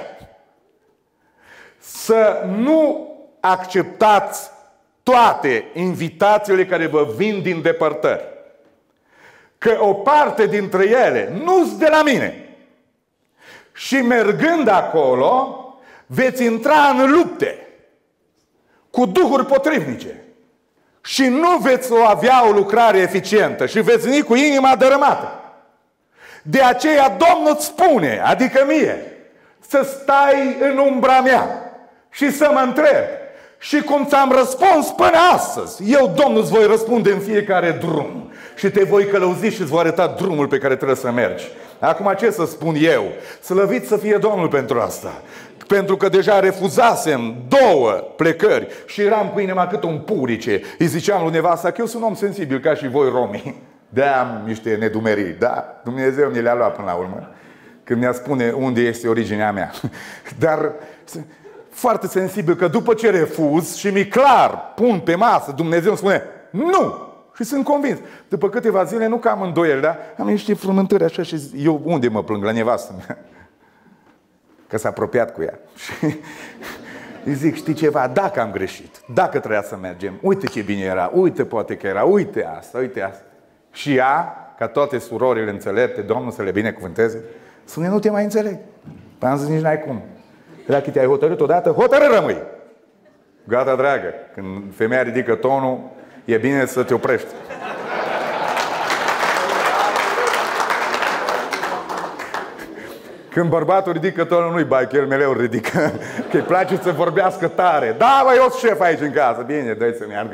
să nu acceptați toate invitațiile care vă vin din depărtări. Că o parte dintre ele nu-s de la mine. Și mergând acolo, veți intra în lupte cu duhuri potrivnice. Și nu veți avea o lucrare eficientă și veți veni cu inima dărâmată. De aceea Domnul îți spune, adică mie, să stai în umbra mea și să mă întreb. Și cum ți-am răspuns până astăzi, eu, Domnul, îți voi răspunde în fiecare drum. Și te voi călăuzi și îți voi arăta drumul pe care trebuie să mergi. Acum ce să spun eu? Slăvit să fie Domnul pentru asta. Pentru că deja refuzasem 2 plecări și eram cu inima cât un purice. Îi ziceam lui nevasta că eu sunt om sensibil ca și voi romii. De-aia am niște nedumeriri. Da, Dumnezeu ne le-a luat până la urmă, când ne-a spune unde este originea mea. Dar foarte sensibil că după ce refuz și mi clar pun pe masă, Dumnezeu îmi spune nu! Și sunt convins. După câteva zile, nu că am îndoieli, dar am niște frământări așa și eu unde mă plâng? La nevastă mea. Că s-a apropiat cu ea. Și îi zic, știi ceva? Dacă am greșit, dacă trebuia să mergem, uite ce bine era, uite poate că era, uite asta, uite asta. Și ea, ca toate surorile înțelepte, Domnul să le binecuvânteze, spune, nu te mai înțeleg. Păi am zis, nici n-ai cum. Dacă te-ai hotărât odată, hotărât rămâi. Gata, dragă. Când femeia ridică tonul, e bine să te oprești. Când bărbatul ridică tonul, nu-i bai, că el mereu ridică. Că îi place să vorbească tare. Da, bă, eu sunt șef aici în casă. Bine, dă-i să meargă.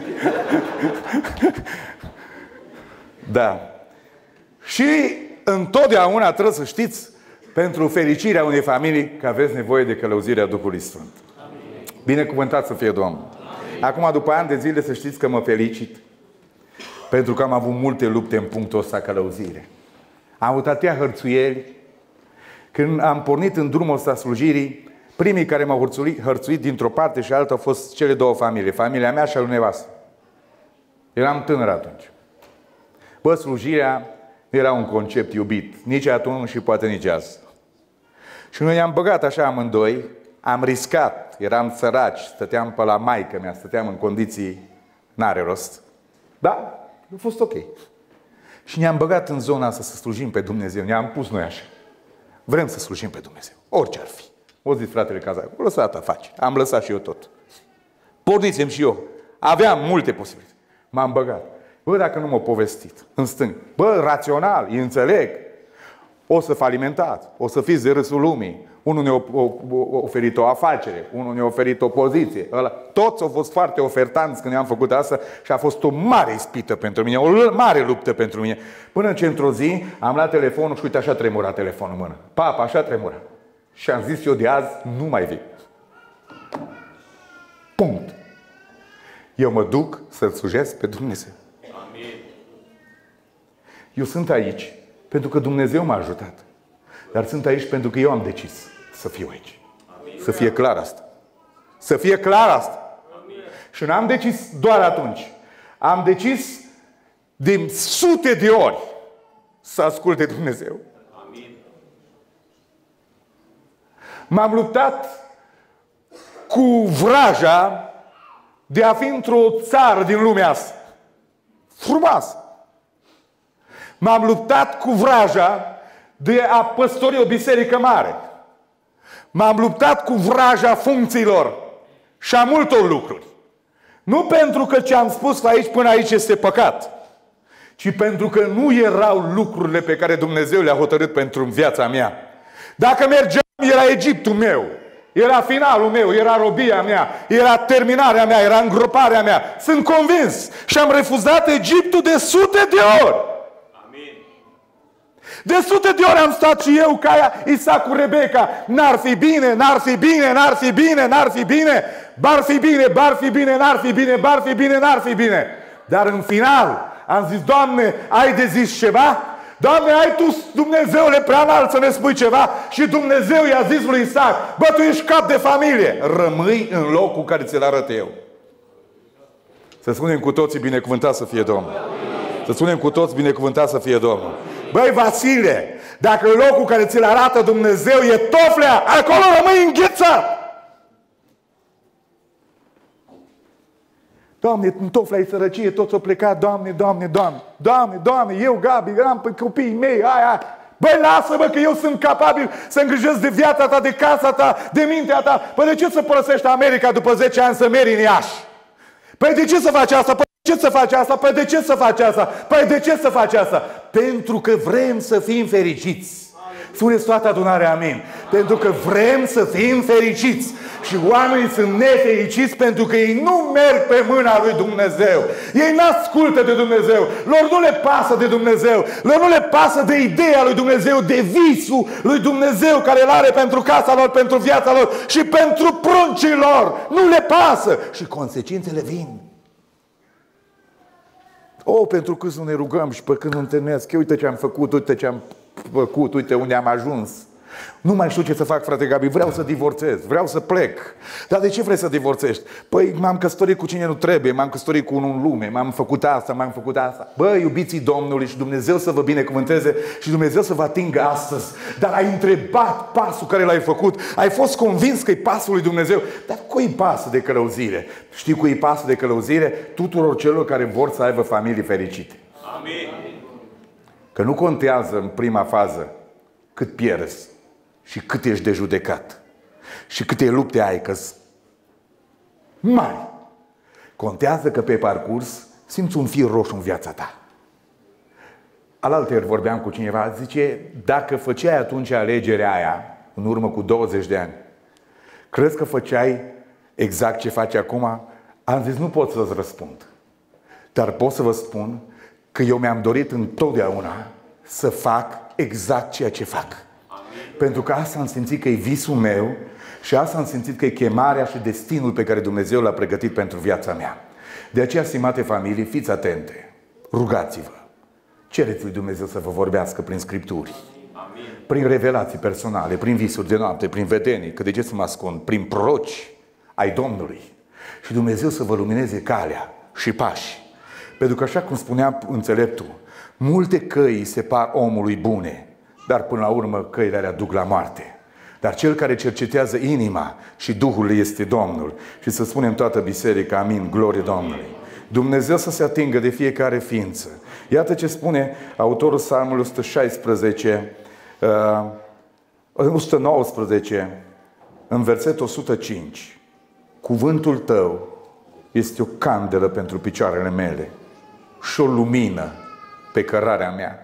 Da. Și întotdeauna trebuie să știți, pentru fericirea unei familii, că aveți nevoie de călăuzirea Duhului Sfânt. Amin. Binecuvântat să fie Domnul. Amin. Acum, după ani de zile, să știți că mă felicit, pentru că am avut multe lupte în punctul ăsta călăuzire. Am avut atâtea hărțuieli. Când am pornit în drumul ăsta slujirii, primii care m-au hărțuit dintr-o parte și alta au fost cele 2 familii. Familia mea și a lui nevastă. Eram tânăr atunci. Bă, slujirea era un concept iubit. Nici atunci și poate nici azi. Și noi ne-am băgat așa amândoi, am riscat, eram săraci, stăteam pe la maică mea, stăteam în condiții, n-are rost. Da, a fost ok. Și ne-am băgat în zona asta să slujim pe Dumnezeu, ne-am pus noi așa. Vrem să slujim pe Dumnezeu, orice ar fi. O zis fratele Cazacu, lăsat, face. Am lăsat și eu tot. Porniți-mi și eu. Aveam multe posibilități. M-am băgat. Bă, dacă nu m-a povestit în stâng, bă, rațional, îi înțeleg, o să falimentați, o să fiți de râsul lumii. Unul ne-a oferit o afacere, unul ne-a oferit o poziție. Toți au fost foarte ofertanți când ne-am făcut asta și a fost o mare ispită pentru mine, o mare luptă pentru mine. Până ce într-o zi am luat telefonul și uite așa tremura telefonul în mână. Papa, așa tremura. Și am zis eu de azi, nu mai vin. Punct. Eu mă duc să-L slujesc pe Dumnezeu. Amin. Eu sunt aici pentru că Dumnezeu m-a ajutat. Dar sunt aici pentru că eu am decis să fiu aici. Amin. Să fie clar asta. Să fie clar asta. Amin. Și n-am decis doar atunci. Am decis de sute de ori să asculte Dumnezeu. Amin. M-am luptat cu vraja de a fi într-o țară din lumea asta. Frumoasă. M-am luptat cu vraja de a păstori o biserică mare. M-am luptat cu vraja funcțiilor și a multor lucruri. Nu pentru că ce am spus aici până aici este păcat, ci pentru că nu erau lucrurile pe care Dumnezeu le-a hotărât pentru viața mea. Dacă mergeam, era Egiptul meu, era finalul meu, era robia mea, era terminarea mea, era îngroparea mea. Sunt convins și am refuzat Egiptul de sute de ori. De sute de ori am stat și eu ca Isaac cu Rebecca. N-ar fi bine, n-ar fi bine, n-ar fi bine, n-ar fi bine. Bar fi bine, bar fi bine, n-ar fi bine, bar fi bine, n-ar fi bine. Dar în final am zis, Doamne, ai de zis ceva? Doamne, ai Tu, Dumnezeule prea înalt, să ne spui ceva? Și Dumnezeu i-a zis lui Isaac, bă, tu ești cap de familie, rămâi în locul care ți-l arăt eu. Să spunem cu toții binecuvântat să fie Domnul. Să spunem cu toți binecuvântat să fie Domnul. Băi, Vasile, dacă locul care ți-l arată Dumnezeu e Toflea, acolo rămâi înghețat. Doamne, în Toflea e sărăcie, toți au plecat, Doamne, Doamne, Doamne. Doamne, Doamne, eu, Gabi, eram pe copiii mei, aia. Băi, lasă-mă că eu sunt capabil să îngrijesc de viața ta, de casa ta, de mintea ta. Păi de ce să părăsești America după 10 ani să meri în Iași? Păi de ce să faci asta? Păi de ce să faci asta? Păi de ce să faci asta? Păi de ce să faci asta? Pentru că vrem să fim fericiți. Spuneți toată adunarea amin. Pentru că vrem să fim fericiți. Și oamenii sunt nefericiți pentru că ei nu merg pe mâna lui Dumnezeu. Ei n-ascultă de Dumnezeu. Lor nu le pasă de Dumnezeu. Lor nu le pasă de ideea lui Dumnezeu, de visul lui Dumnezeu care îl are pentru casa lor, pentru viața lor și pentru pruncii lor. Nu le pasă. Și consecințele vin. Pentru câți nu ne rugăm și pe când nu întâlnesc, uite ce am făcut, uite ce am făcut, uite unde am ajuns. Nu mai știu ce să fac, frate Gabi, vreau să divorțez, vreau să plec. Dar de ce vrei să divorțești? Păi m-am căsătorit cu cine nu trebuie, m-am căsătorit cu unul în lume, m-am făcut asta, m-am făcut asta. Băi, iubiții Domnului, și Dumnezeu să vă binecuvânteze și Dumnezeu să vă atingă astăzi. Dar ai întrebat pasul care l-ai făcut, ai fost convins că e pasul lui Dumnezeu. Dar cui pasă de călăuzire? Știi cui pasă de călăuzire? Tuturor celor care vor să aibă familii fericite. Amin. Că nu contează în prima fază cât pierzi și cât ești de judecat și câte lupte ai, că-s mari. Contează că pe parcurs simți un fir roșu în viața ta. Alaltăieri vorbeam cu cineva, zice, dacă făceai atunci alegerea aia, în urmă cu 20 de ani, crezi că făceai exact ce faci acum? Am zis, nu pot să-ți răspund. Dar pot să vă spun că eu mi-am dorit întotdeauna să fac exact ceea ce fac. Amin. Pentru că asta am simțit că e visul meu și asta am simțit că e chemarea și destinul pe care Dumnezeu l-a pregătit pentru viața mea. De aceea, stimate familii, fiți atente, rugați-vă, cereți lui Dumnezeu să vă vorbească prin Scripturi, amin, prin revelații personale, prin visuri de noapte, prin vedenii, că de ce să mă ascund, prin proroci ai Domnului. Și Dumnezeu să vă lumineze calea și pași. Pentru că, așa cum spunea înțeleptul, multe căi se par omului bune, dar până la urmă căile alea duc la moarte. Dar cel care cercetează inima și Duhul este Domnul. Și să spunem toată biserica, amin, glorie Domnului. Dumnezeu să se atingă de fiecare ființă. Iată ce spune autorul Psalmului 119, în versetul 105. Cuvântul tău este o candelă pentru picioarele mele și o lumină pe cărarea mea.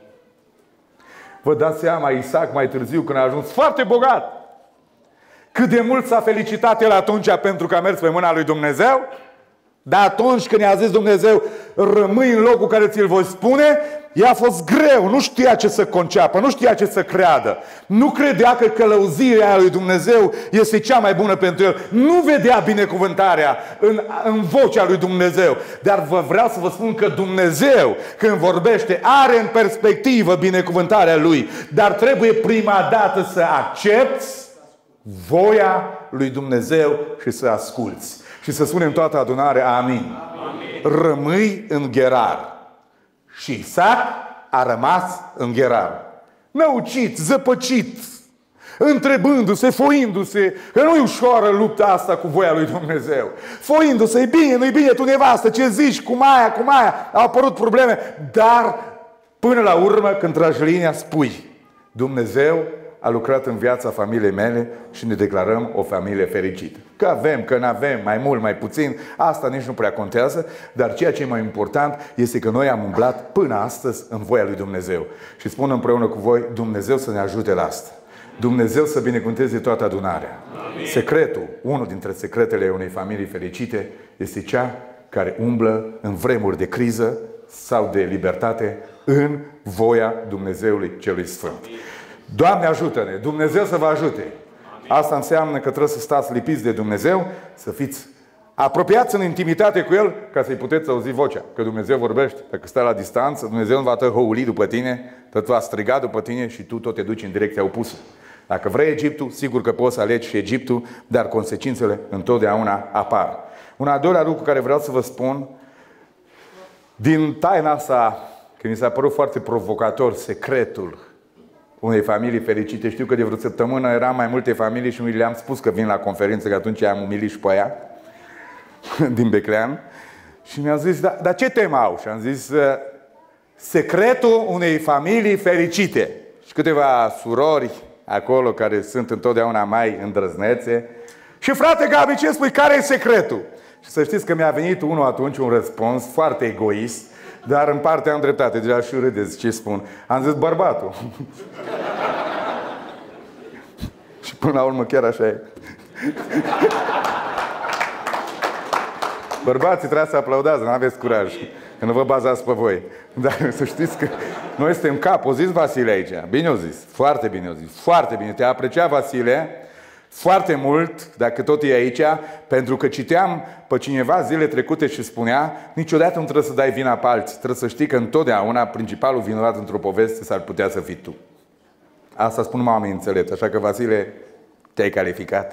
Vă dați seama, Isaac mai târziu, când a ajuns foarte bogat, cât de mult s-a felicitat el atunci pentru că a mers pe mâna lui Dumnezeu? Dar atunci când i-a zis Dumnezeu, rămâi în locul care ți-l voi spune, i-a fost greu, nu știa ce să conceapă, nu știa ce să creadă. Nu credea că călăuzirea lui Dumnezeu este cea mai bună pentru el. Nu vedea binecuvântarea în vocea lui Dumnezeu. Dar vreau să vă spun că Dumnezeu, când vorbește, are în perspectivă binecuvântarea lui. Dar trebuie prima dată să accepti voia lui Dumnezeu și să asculți. Și să spunem toată adunarea, amin. Amin. Rămâi în Gerar. Și Isaac a rămas în Gerar. Năucit, zăpăcit, întrebându-se, foindu-se, că nu e ușoară lupta asta cu voia lui Dumnezeu. Foindu-se, e bine, nu-i bine, tu nevastă, ce zici, cum aia, au apărut probleme. Dar până la urmă, când tragi linia, spui, Dumnezeu a lucrat în viața familiei mele și ne declarăm o familie fericită. Că avem, că n-avem, mai mult, mai puțin, asta nici nu prea contează, dar ceea ce e mai important este că noi am umblat până astăzi în voia lui Dumnezeu. Și spun împreună cu voi, Dumnezeu să ne ajute la asta. Dumnezeu să binecuvânteze toată adunarea. Amin. Secretul, unul dintre secretele unei familii fericite, este cea care umblă în vremuri de criză sau de libertate în voia Dumnezeului Celui Sfânt. Amin. Doamne ajută-ne! Dumnezeu să vă ajute! Amin. Asta înseamnă că trebuie să stați lipiți de Dumnezeu, să fiți apropiați în intimitate cu El, ca să-i puteți auzi vocea. Că Dumnezeu vorbește. Dacă stai la distanță, Dumnezeu nu va tăhăuli după tine, tot va striga după tine și tu tot te duci în direcția opusă. Dacă vrei Egiptul, sigur că poți să alegi și Egiptul, dar consecințele întotdeauna apar. Un al doilea lucru care vreau să vă spun, din taina asta, că mi s-a părut foarte provocator, secretul unei familii fericite. Știu că de vreo săptămână eram mai multe familii și le-am spus că vin la conferință, că atunci am umilit și pe aia, din Beclean. Și mi-au zis, dar ce temă au? Și am zis, secretul unei familii fericite. Și câteva surori acolo care sunt întotdeauna mai îndrăznețe. Și frate Gabi, ce spui? Care e secretul? Și să știți că mi-a venit unul atunci un răspuns foarte egoist, dar în parte am dreptate, deja și râdeți ce spun. Am zis, bărbatul. Și până la urmă chiar așa e. Bărbații trebuie să aplaudați, nu aveți curaj, că nu vă bazați pe voi. Dar să știți că noi suntem cap. O zis Vasile aici. Bine o zis. Foarte bine o zis. Foarte bine. Te aprecia, Vasile, foarte mult, dacă tot e aici, pentru că citeam pe cineva zile trecute și spunea, niciodată nu trebuie să dai vina pe alții. Trebuie să știi că întotdeauna principalul vinovat într-o poveste s-ar putea să fii tu. Asta spun oamenii înțelepți. Așa că, Vasile, te-ai calificat.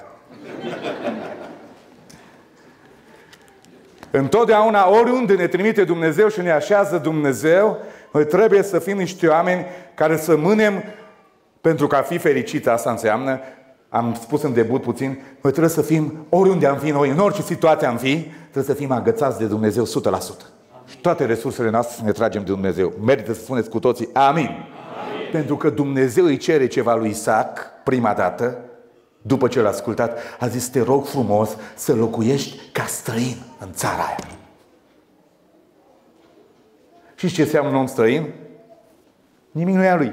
Întotdeauna, oriunde ne trimite Dumnezeu și ne așează Dumnezeu, noi trebuie să fim niște oameni care să mânem, pentru că a fi fericit, asta înseamnă, am spus în debut puțin, noi trebuie să fim, oriunde am fi noi, în orice situație am fi, trebuie să fim agățați de Dumnezeu 100%. Și toate resursele noastre ne tragem de Dumnezeu. Merită să spuneți cu toții amin. Amin. Pentru că Dumnezeu îi cere ceva lui Isaac prima dată, după ce l-a ascultat, a zis, te rog frumos să locuiești ca străin în țara aia. Și ce înseamnă un om străin? Nimic nu e a lui.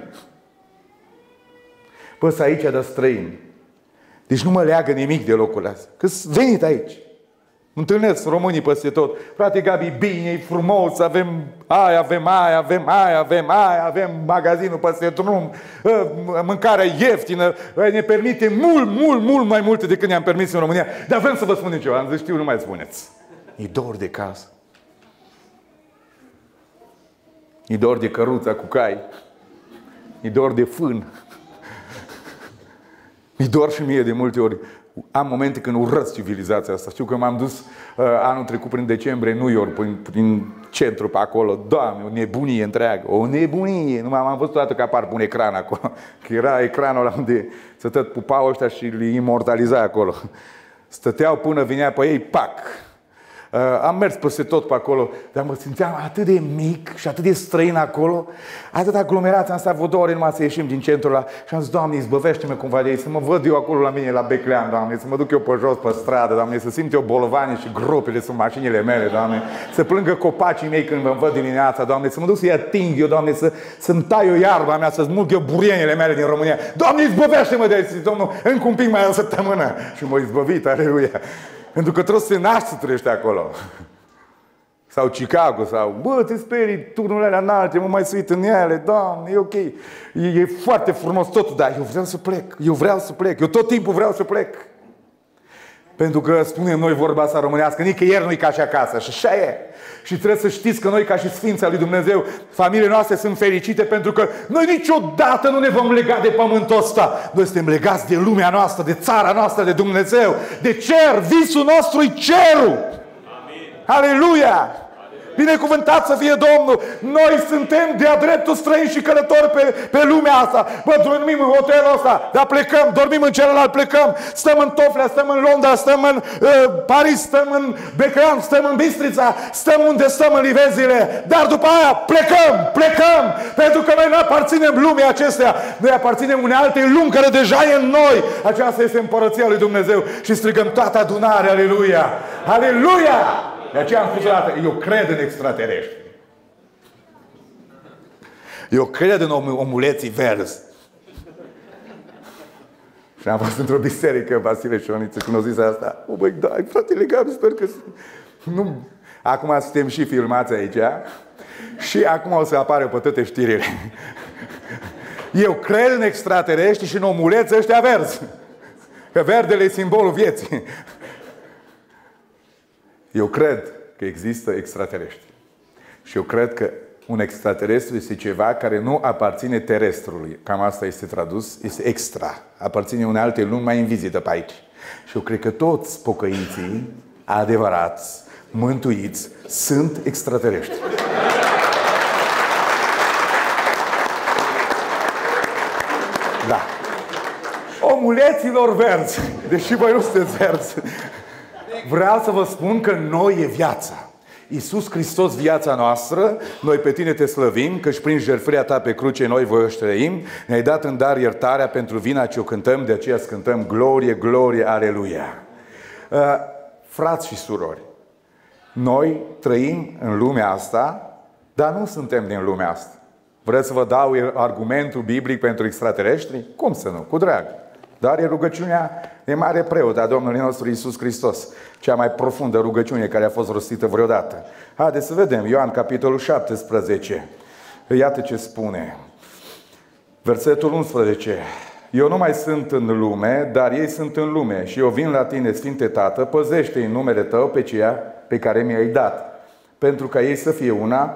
Păi aici de străin. Deci nu mă leagă nimic de locul ăsta. Că-s venit aici. Întâlnesc românii peste tot. Frate Gabi, bine, e frumos, avem aia, avem aia, avem aia, avem aia, avem magazinul peste drum, mâncarea ieftină, ne permite mult mai multe decât ne-am permis în România. Dar vrem să vă spunem ceva, am zis, știu, nu mai spuneți. E dor de casă. E dor de căruța cu cai. E dor de fân. E dor și mie de multe ori. Am momente când urăsc civilizația asta. Știu că m-am dus anul trecut prin decembrie în New York, prin centru pe acolo. Doamne, o nebunie întreagă. O nebunie. Nu m-am văzut toată că apar pe un ecran acolo. Că era ecranul ăla unde se tot pupau ăștia și le imortaliza acolo. Stăteau până vinea pe ei, pac! Am mers peste tot pe acolo, dar mă simțeam atât de mic și atât de străin acolo, atât aglomerați, am stat vreo 2 ore numai să ieșim din centrul ăla și am zis, Doamne, izbăvește-mă cumva de ei, să mă văd eu acolo la mine, la Beclean, Doamne, să mă duc eu pe jos, pe stradă, Doamne, să simt eu bolovanii și gropile sub mașinile mele, Doamne, să plângă copacii mei când mă văd dimineața, Doamne, să mă duc să-i ating eu, Doamne, să-mi tai eu iarba mea, să smulg eu burienile mele din România. Doamne, izbăvește-mă de ei, Domnul, încă un pic mai o săptămână. Și m-a izbăvit, aleluia. Pentru că trebuie să te naști să trăiești acolo. Sau Chicago, sau, bă, te sperii, turnurile alea înalte, mă mai suit în ele, Doamne, e ok. E foarte frumos totul, dar eu vreau să plec, eu tot timpul vreau să plec. Pentru că spunem noi vorba asta românească, nicăieri nu-i ca și acasă, și așa e. Și trebuie să știți că noi, ca și Sfința lui Dumnezeu, familiile noastre sunt fericite pentru că noi niciodată nu ne vom lega de pământul ăsta. Noi suntem legați de lumea noastră, de țara noastră, de Dumnezeu, de cer. Visul nostru e cerul. Aleluia! Binecuvântat să fie Domnul! Noi suntem de-a dreptul străini și călători pe lumea asta. Bă, dormim în hotelul ăsta, dar plecăm, dormim în celălalt, plecăm. Stăm în Toflea, stăm în Londra, stăm în Paris, stăm în Beclean, stăm în Bistrița, stăm unde stăm în livezile. Dar după aia plecăm! Pentru că noi nu aparținem lumii acestea. Noi aparținem unei alte lumi care deja e în noi. Aceasta este împărăția lui Dumnezeu. Și strigăm toată adunarea, aleluia! Aleluia! De aceea am spus o dată, eu cred în extraterestri. Eu cred în omuleții verzi. Și am fost într-o biserică, Vasile Șoniță, când au zis asta. O, băi, da, fratele Gabi, sper că... Nu. Acum suntem și filmați aici. Și acum o să apară pe toate știrile. Eu cred în extraterestri și în omuleți ăștia verzi. Că verdele e simbolul vieții. Eu cred că există extraterestri. Și eu cred că Un extraterestru este ceva care nu aparține terestrului. Cam asta este tradus. Este extra. Aparține unei alte lumi mai în vizită pe aici. Și eu cred că toți pocăiții adevărați, mântuiți, sunt extraterestri. Da. Omuleților verzi, deși voi nu sunteți verzi, vreau să vă spun că noi e viața. Iisus Hristos, viața noastră, noi pe tine te slăvim, că și prin jertfirea ta pe cruce noi voi trăim, ne-ai dat în dar iertarea pentru vina ce o cântăm, de aceea cântăm glorie, glorie, aleluia. Frați și surori, noi trăim în lumea asta, dar nu suntem din lumea asta. Vreți să vă dau argumentul biblic pentru extraterestri? Cum să nu? Cu drag. Dar e rugăciunea de mare preot a Domnului nostru Iisus Hristos. Cea mai profundă rugăciune care a fost rostită vreodată. Haideți să vedem. Ioan, capitolul 17. Iată ce spune. Versetul 11. Eu nu mai sunt în lume, dar ei sunt în lume. Și eu vin la tine, Sfinte Tată, păzește în numele tău pe ceea pe care mi-ai dat. Pentru ca ei să fie una,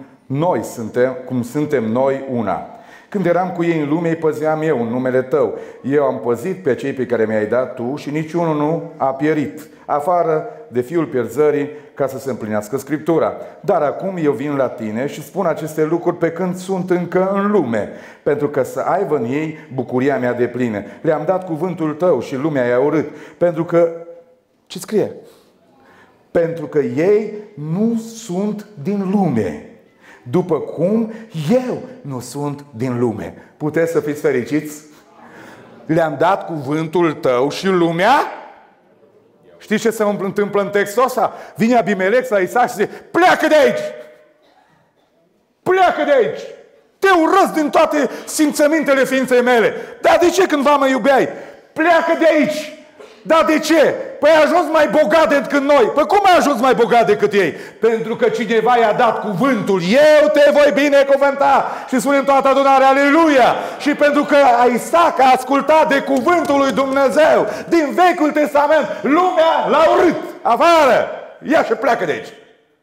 cum suntem noi una. Când eram cu ei în lume, îi păzeam eu în numele tău. Eu am păzit pe cei pe care mi-ai dat tu și niciunul nu a pierit, afară de fiul pierzării, ca să se împlinească Scriptura. Dar acum eu vin la tine și spun aceste lucruri pe când sunt încă în lume, pentru că să aibă în ei bucuria mea deplină. Le-am dat cuvântul tău și lumea i-a urât, pentru că, ce scrie? Pentru că ei nu sunt din lume, după cum eu nu sunt din lume. Puteți să fiți fericiți? Le-am dat cuvântul tău și lumea. Știți ce se întâmplă în textul ăsta? Vine Abimelec la Isaac și zice: pleacă de aici! Pleacă de aici! Te urăsc din toate simțămintele ființei mele. Dar de ce cândva mă iubeai? Pleacă de aici! Dar de ce? Păi ai ajuns mai bogat decât noi. Păi cum ai ajuns mai bogat decât ei? Pentru că cineva i-a dat cuvântul. Eu te voi binecuvânta. Și spunem toată adunarea, aleluia! Și pentru că Isaac a ascultat de cuvântul lui Dumnezeu din Vechiul Testament, lumea l-a urât. Afară! Ia și pleacă de aici.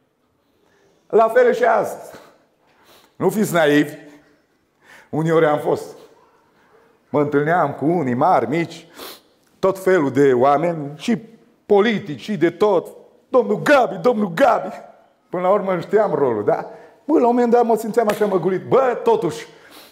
La fel și azi. Nu fiți naivi. Uneori am fost. Mă întâlneam cu unii mari, mici, tot felul de oameni, și politici, și de tot. Domnul Gabi. Până la urmă știam rolul, da? Bă, la un moment dat mă simțeam așa măgulit. Bă, totuși,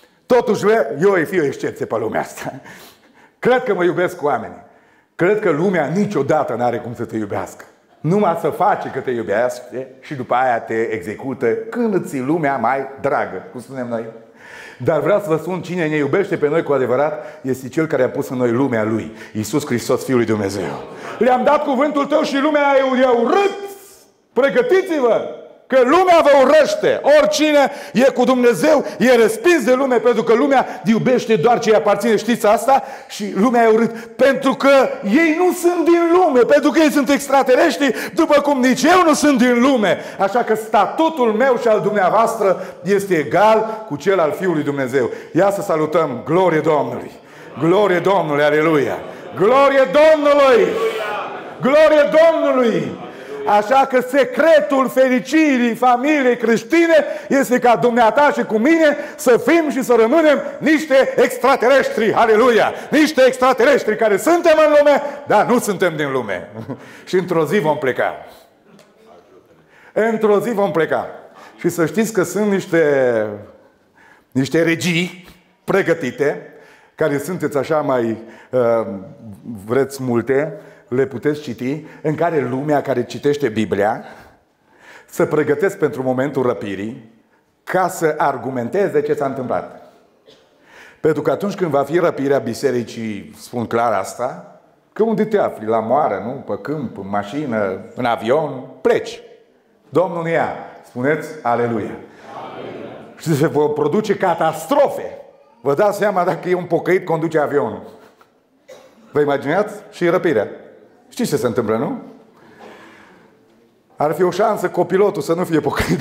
eu e fi o excepție pe lumea asta. Cred că mă iubesc cu oamenii. Cred că lumea niciodată n-are cum să te iubească. Numai să face că te iubească și după aia te execută când îți lumea mai dragă, cum spunem noi. Dar vreau să vă spun, cine ne iubește pe noi cu adevărat este Cel care a pus în noi lumea Lui, Iisus Hristos, Fiul lui Dumnezeu. Le-am dat cuvântul tău și lumea i-a urât. Pregătiți-vă că lumea vă urăște. Oricine e cu Dumnezeu e respins de lume, pentru că lumea iubește doar ce îi aparține. Știți asta? Și lumea e urât pentru că ei nu sunt din lume, pentru că ei sunt extraterestri, după cum nici eu nu sunt din lume. Așa că statutul meu și al dumneavoastră este egal cu cel al Fiului Dumnezeu. Ia să salutăm. Glorie Domnului! Glorie Domnului! Aleluia! Glorie Domnului! Glorie Domnului! Așa că secretul fericirii familiei creștine este ca dumneata și cu mine să fim și să rămânem niște extraterestri. Aleluia! Niște extraterestri care suntem în lume, dar nu suntem din lume. Și într-o zi vom pleca. Într-o zi vom pleca. Și să știți că sunt niște regii pregătite, care sunteți așa mai vreți multe, le puteți citi, în care lumea care citește Biblia să pregătesc pentru momentul răpirii ca să argumenteze ce s-a întâmplat. Pentru că atunci când va fi răpirea bisericii, spun clar asta, că unde te afli? La moară, nu? Pe câmp, în mașină, în avion, pleci. Domnul ne ia. Spuneți aleluia. Și se vor produce catastrofe. Vă dați seama dacă e un pocăit conduce avionul. Vă imaginați? Și răpirea. Știți ce se întâmplă, nu? Ar fi o șansă copilotul să nu fie pocăit.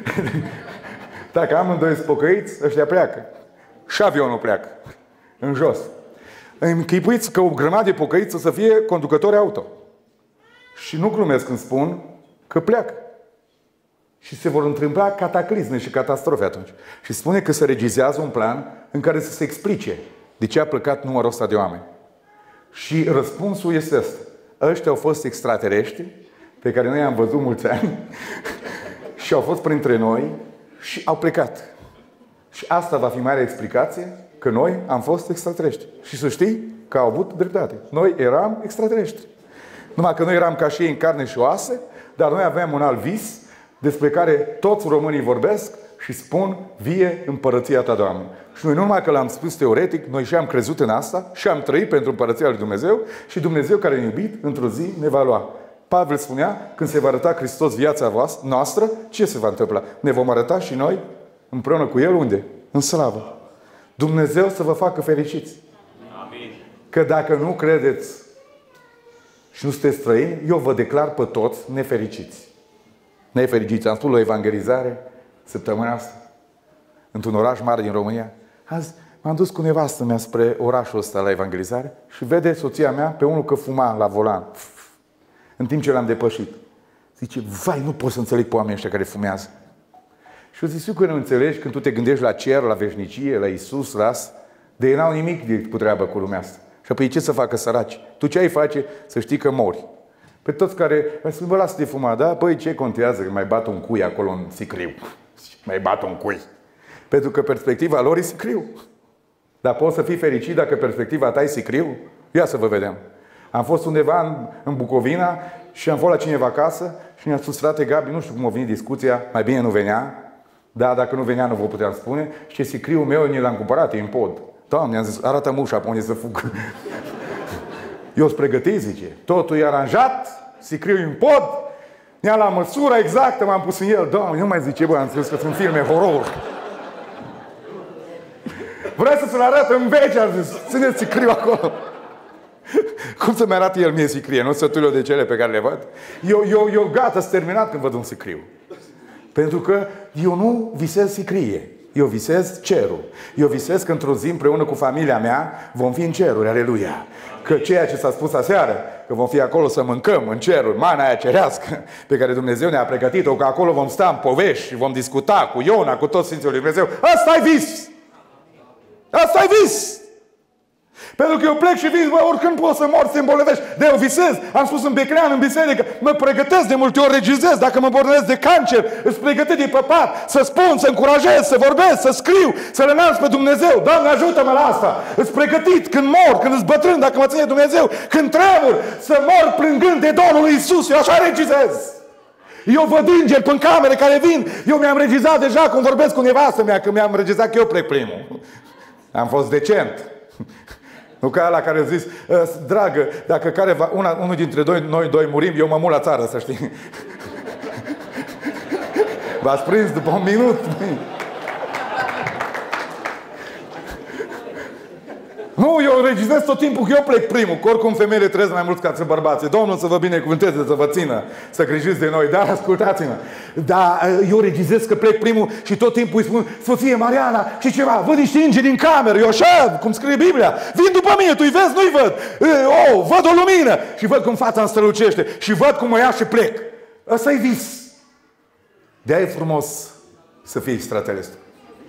Dacă amândoi sunt pocăiți, ăștia pleacă. Și avionul pleacă. În jos. Închipuiți că o grămadă de pocăiți să fie conducători auto. Și nu glumesc când spun că pleacă. Și se vor întâmpla cataclisme și catastrofe atunci. Și spune că se regizează un plan în care să se explice de ce a plecat numărul ăsta de oameni. Și răspunsul este ăsta. Ăștia au fost extraterestri pe care noi am văzut mulți ani și au fost printre noi și au plecat. Și asta va fi marea explicație că noi am fost extraterestri. Și să știi că au avut dreptate. Noi eram extraterestri. Numai că noi eram ca și ei în carne și oase, dar noi aveam un alt vis despre care toți românii vorbesc și spun: vie împărăția ta, Doamne. Și noi nu numai că l-am spus teoretic, noi și am crezut în asta și am trăit pentru împărăția lui Dumnezeu și Dumnezeu care ne-a iubit, într-o zi ne va lua. Pavel spunea, când se va arăta Hristos viața noastră, ce se va întâmpla? Ne vom arăta și noi împreună cu El unde? În slavă. Dumnezeu să vă facă fericiți. Amin. Că dacă nu credeți și nu sunteți străini, eu vă declar pe toți nefericiți. Nefericiți. Am spus la evangelizare săptămâna asta, într-un oraș mare din România. Azi m-am dus cu nevastă mea spre orașul ăsta la evangelizare și vede soția mea pe unul că fuma la volan. În timp ce l-am depășit. Zice: vai, nu pot să înțeleg pe oamenii ăștia care fumează. Și eu zic: eu că nu înțelegi când tu te gândești la cer, la veșnicie, la Iisus, la asta, de ei n-au nimic cu treabă cu lumea asta. Și apoi ce să facă săraci? Tu ce ai face? Să știi că mori. Pe toți care mai spun: bă, lasă de fumat, da? Păi ce contează că mai bat un cui acolo în sicriu? Mai bat un cui. Pentru că perspectiva lor e sicriu. Dar poți să fii fericit dacă perspectiva ta e sicriu? Ia să vă vedem. Am fost undeva în Bucovina și am fost la cineva acasă și mi-a spus: frate Gabi, nu știu cum a venit discuția, mai bine nu venea. Da, dacă nu venea, nu vă puteam spune. Și sicriul meu, ni l-am cumpărat, e în pod. Doamne, am zis: arată-mi ușa pe unde să fug. Eu sunt pregătit, zice. Totul e aranjat, sicriul e în pod, ne-a la măsura exactă, m-am pus în el. Doamne, nu mai zice: bă, am spus că sunt filme horror. Vreau să-ți-l arăt în veci, am zis. Ține-ți sicriul acolo. Cum să-mi arate el mie sicrie? Nu săturile de cele pe care le văd? Eu gata, sunt terminat când văd un sicriu. Pentru că eu nu visez sicrie. Eu visez cerul. Eu visez că într-o zi împreună cu familia mea vom fi în ceruri. Aleluia! Că ceea ce s-a spus aseară, că vom fi acolo să mâncăm în ceruri, mana aia cerească pe care Dumnezeu ne-a pregătit-o, că acolo vom sta în povești și vom discuta cu Iona, cu toți Sfinții lui Dumnezeu. Asta-i vis! Asta-i vis! Pentru că eu plec și vis, bă, oricând pot să mor, să te îmbolnăvești. De eu visez, am spus în Beclean, în biserică, mă pregătesc de multe ori, regizez. Dacă mă îmbolnăvesc de cancer, îți pregătesc de păpat, să spun, să încurajez, să vorbesc, să scriu, să-L înalț pe Dumnezeu. Doamne, ajută-mă la asta. Îți pregătit când mor, când îți bătrân, dacă mă ține Dumnezeu, când tremur, să mor plângând de Domnul lui Iisus. Eu așa regizez. Eu văd îngeri pe camere care vin. Eu mi-am regizat deja când vorbesc cu nevastă mea, că mi-am regizat că eu plec primul. Am fost decent. Nu ca ăla care a zis: dragă, dacă unul dintre noi doi murim, eu mă mut la țară, să știi. V-ați prins după un minut. Nu, eu regizez tot timpul că eu plec primul. Că oricum femeile trăiesc mai mult ca bărbații. Domnul să vă binecuvânteze, să vă țină, să grijiți de noi. Dar ascultați-mă. Dar eu regizez că plec primul și tot timpul îi spun: soție Mariana și ceva, văd niște îngeri în cameră. Eu așa, cum scrie Biblia, vin după mine, tu-i vezi, nu-i văd. Văd o lumină și văd cum fața îmi strălucește și văd cum mă ia și plec. Ăsta-i vis. De-aia e frumos să fii extraterestru.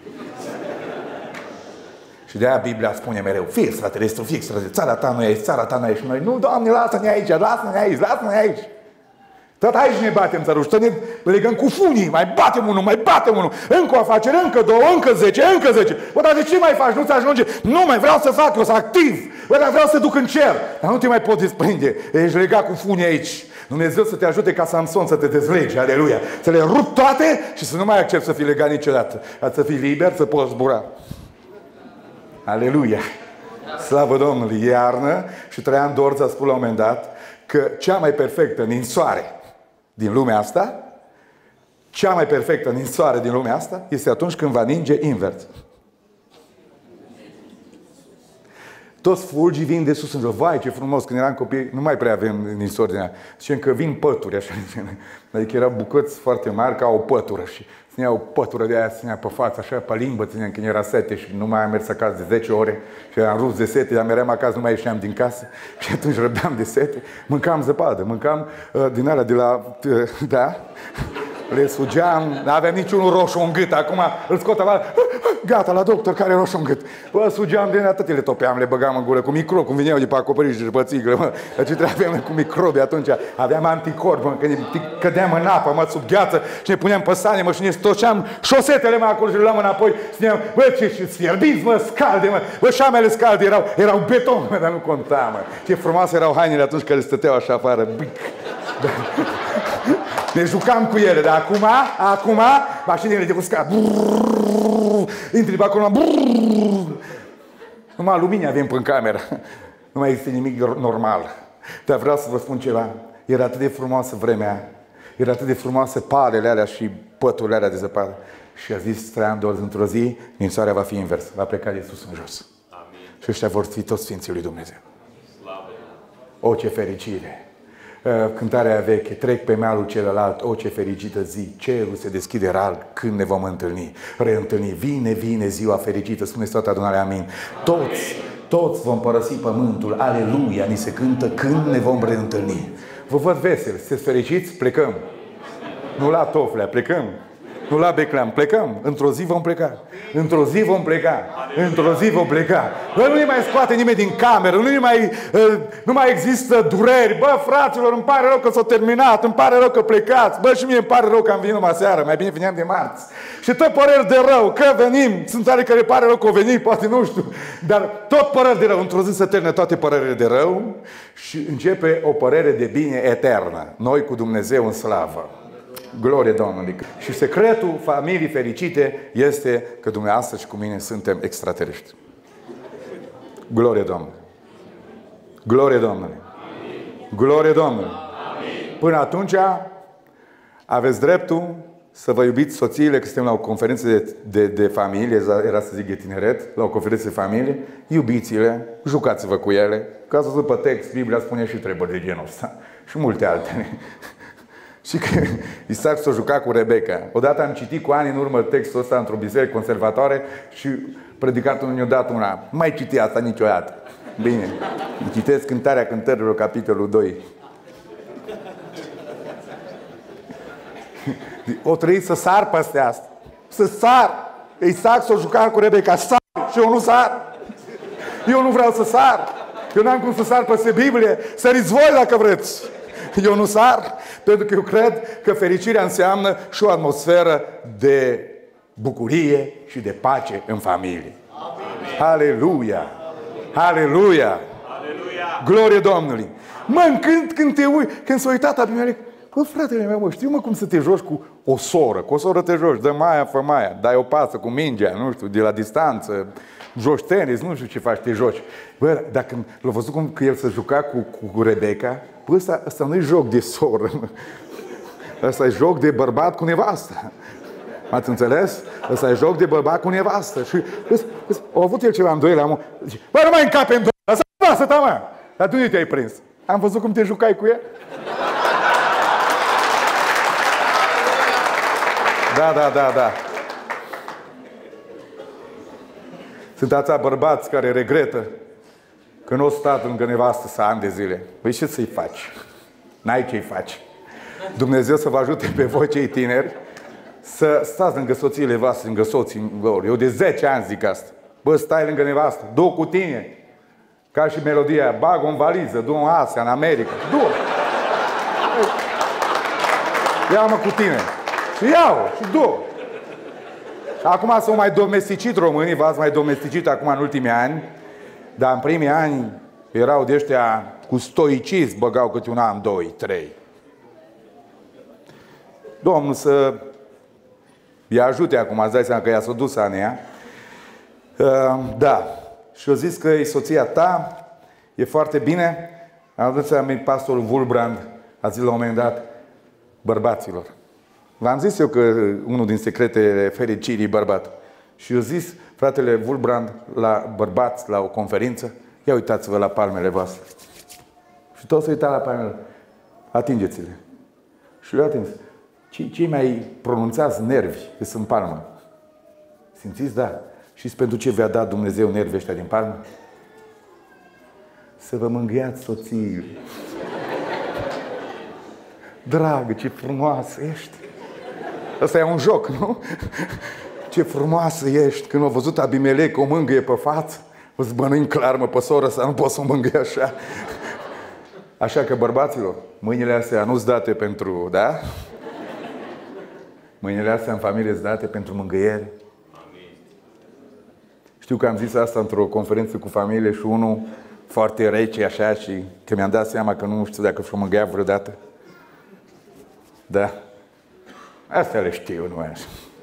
Și de-aia Biblia spune mereu: fii extraterestru, fii extraterestru, țara ta nu e aici, țara ta nu e aici. Și noi: nu, Doamne, lasă-ne aici, lasă-ne aici, lasă-ne aici. Tot aici ne batem, țăruși, tot ne legăm cu funii, mai batem unul, mai batem unul. Încă o afacere, încă două, încă 10, încă 10. Bă, dar de ce mai faci? Nu-ți ajunge? Nu mai vreau să fac, eu sunt activ. Bă, dar vreau să duc în cer. Dar nu te mai poți desprinde. Ești legat cu funii aici. Dumnezeu să te ajute ca Samson să te dezlegi, aleluia. Să le rup toate și să nu mai accept să fii legat niciodată. Să fii liber, să poți zbura. Aleluia! Slavă Domnului! Iarnă și Traian Dorț a spus la un moment dat că cea mai perfectă ninsoare din lumea asta, cea mai perfectă ninsoare din lumea asta este atunci când va ninge invers. Toți fulgii vin de sus în jos. Vai, ce frumos! Când eram copii, nu mai prea avem ninsori din aia. Zicem că vin pături, așa. Adică erau bucăți foarte mari ca o pătură și ținea o pătură de aia, ținea pe față, așa, pe limbă, ținea când era sete și nu mai am mers acasă de 10 ore și eram rupt de sete, dar meream acasă, nu mai ieșeam din casă și atunci răbeam de sete. Mâncam zăpadă, mâncam din alea de la... da? Le sugeam, n-aveam niciunul roșu în gât. Acum îl scot afară. Gata, la doctor, care e roșu în gât. Bă, sugeam din atât, le topeam, le băgam în gură cu microbi, cum vineau de pe acoperiș și pe țiglă, mă. Ce trebuia cu microbi atunci. Aveam anticorp, mă, când cădeam în apă, mă, sub gheață și ne puneam pe sane, mă, și ne stoceam șosetele, mă, acolo și le luam înapoi. Spuneam, bă, ce fierbiți, mă, scalde, mă. Bă, șamele scalde, erau beton, mă, dar nu conta, mă. Ce frumoase erau hainele atunci când stăteau așa afară. Ne jucam cu ele, dar acum, mașinile de uscat. Intri pe acolo, numai alumini avem în cameră. Nu mai există nimic normal. Dar vreau să vă spun ceva. Era atât de frumoasă vremea, era atât de frumoasă palele alea și păturile alea de zăpadă. Și a zis Traian Dolz, într-o zi, ninsoarea va fi invers. Va pleca de sus în jos. Amin. Și ăștia vor fi toți Sfinții lui Dumnezeu. Slavă. O, ce fericire! Cântarea veche, trec pe malul celălalt, o, ce fericită zi, cerul se deschide rar, când ne vom întâlni, reîntâlni, vine ziua fericită, spuneți toată adunarea, amin. Toți vom părăsi pământul, aleluia, ni se cântă când ne vom reîntâlni. Vă văd veseli, sunteți fericiți? Plecăm. Nu la Toflea, plecăm. Nu la Beclean, plecăm. Într-o zi vom pleca. Într-o zi vom pleca. Într-o zi vom pleca. Bă, nu ne mai scoate nimeni din cameră, nu mai există dureri. Bă, fraților, îmi pare rău că s-a terminat, îmi pare rău că plecați. Bă, și mie îmi pare rău că am venit numai seară, mai bine veneam de marți. Și tot păreri de rău, că venim. Sunt tare care pare rău că o veni, poate nu știu. Dar tot păreri de rău. Într-o zi se termină toate părerile de rău și începe o părere de bine eternă. Noi cu Dumnezeu în slavă. Glorie Domnului. Și secretul familiei fericite este că dumneavoastră și cu mine suntem extraterestri. Glorie Domnului. Glorie Domnului. Glorie Domnului. Până atunci aveți dreptul să vă iubiți soțiile, că suntem la o conferință de familie, era să zic de tineret, la o conferință de familie, iubiți-le, jucați-vă cu ele, ca să după text, Biblia spune și treburi de genul ăsta și multe altele. Și că Isaac s-a jucat cu Rebecca. Odată am citit cu ani în urmă textul ăsta într-o biserică conservatoare și predicatul ne-a dat una. Mai citi asta niciodată. Bine. Citesc Cântarea Cântărilor, capitolul 2. O trăit să sar peste asta. Să sar. Isaac s-a jucat cu Rebecca. Sar. Și eu nu sar. Eu nu vreau să sar. Eu n-am cum să sar peste Biblie. Săriți voi dacă vreți. Eu nu sar, pentru că eu cred că fericirea înseamnă și o atmosferă de bucurie și de pace în familie. Amin. Aleluia! Aleluia! Glorie Domnului! Mă, când te uiți, când s-a uitat Abimelec, bă, fratele meu, mă, știu mă cum să te joci cu o soră. Cu o soră te joci, dă maia, fă maia, dai o pasă cu mingea, nu știu, de la distanță, joci tenis, nu știu ce faci, te joci. Bă, dacă l-a văzut cum că el se juca cu Rebecca, bă, ăsta nu-i joc de soră, mă. Ăsta e joc de bărbat cu nevastă. M-ați înțeles? Ăsta e joc de bărbat cu nevastă. Și au avut el ceva îndoiele. Zice, bă, nu mai încape în doilea. Lasă ta, mă! Dar tu nu te-ai prins. Am văzut cum te jucai cu el. Da. Sunt atâția bărbați care regretă că nu o stat lângă nevastă să ani de zile. Păi ce să-i faci? N-ai ce-i faci. Dumnezeu să vă ajute pe voi cei tineri să stați lângă soțiile voastre, lângă soții lor. Eu de 10 ani zic asta. Bă, stai lângă nevastă, du-o cu tine. Ca și melodia, bag-o în valiză, du-o în Asia, în America. Du-o! Ia-mă cu tine. Și iau și du-o. Acum s-au mai domesticit românii, v-ați mai domesticit acum în ultimii ani, dar în primii ani erau de ăștia cu stoicism, băgau câte un an, 2, 3. Domnul să i ajute acum, îți dai seama că ea s-a dus anea. Da. Și eu zis că e soția ta, e foarte bine. Am adus aminte, pastorul Wulbrand a zis la un moment dat, bărbaților. V-am zis eu că unul din secretele fericirii e bărbat. Și eu zis, fratele Wulbrand, la bărbați, la o conferință, ia uitați-vă la palmele voastre. Și toți se uita la palmele. Atingeți-le. Și eu atins. Cei mai pronunțați nervi că sunt palmă. Simțiți? Da. Și pentru ce vi-a dat Dumnezeu nervii ăștia din palmă? Să vă mângâiați soțiile. Dragă, ce frumoasă ești! Ăsta e un joc, nu? Ce frumoasă ești când a văzut Abimelec o mângâie pe față. O zbănuim clar, mă, pe soră să nu pot să o mângâie așa. Așa că, bărbaților, mâinile astea nu-s date pentru, da? Mâinile astea în familie sunt date pentru mângâiere. Știu că am zis asta într-o conferință cu familie și unul foarte rece așa și că mi-am dat seama că nu știu dacă și-o mângâia vreodată. Da. Astea le știu, nu așa.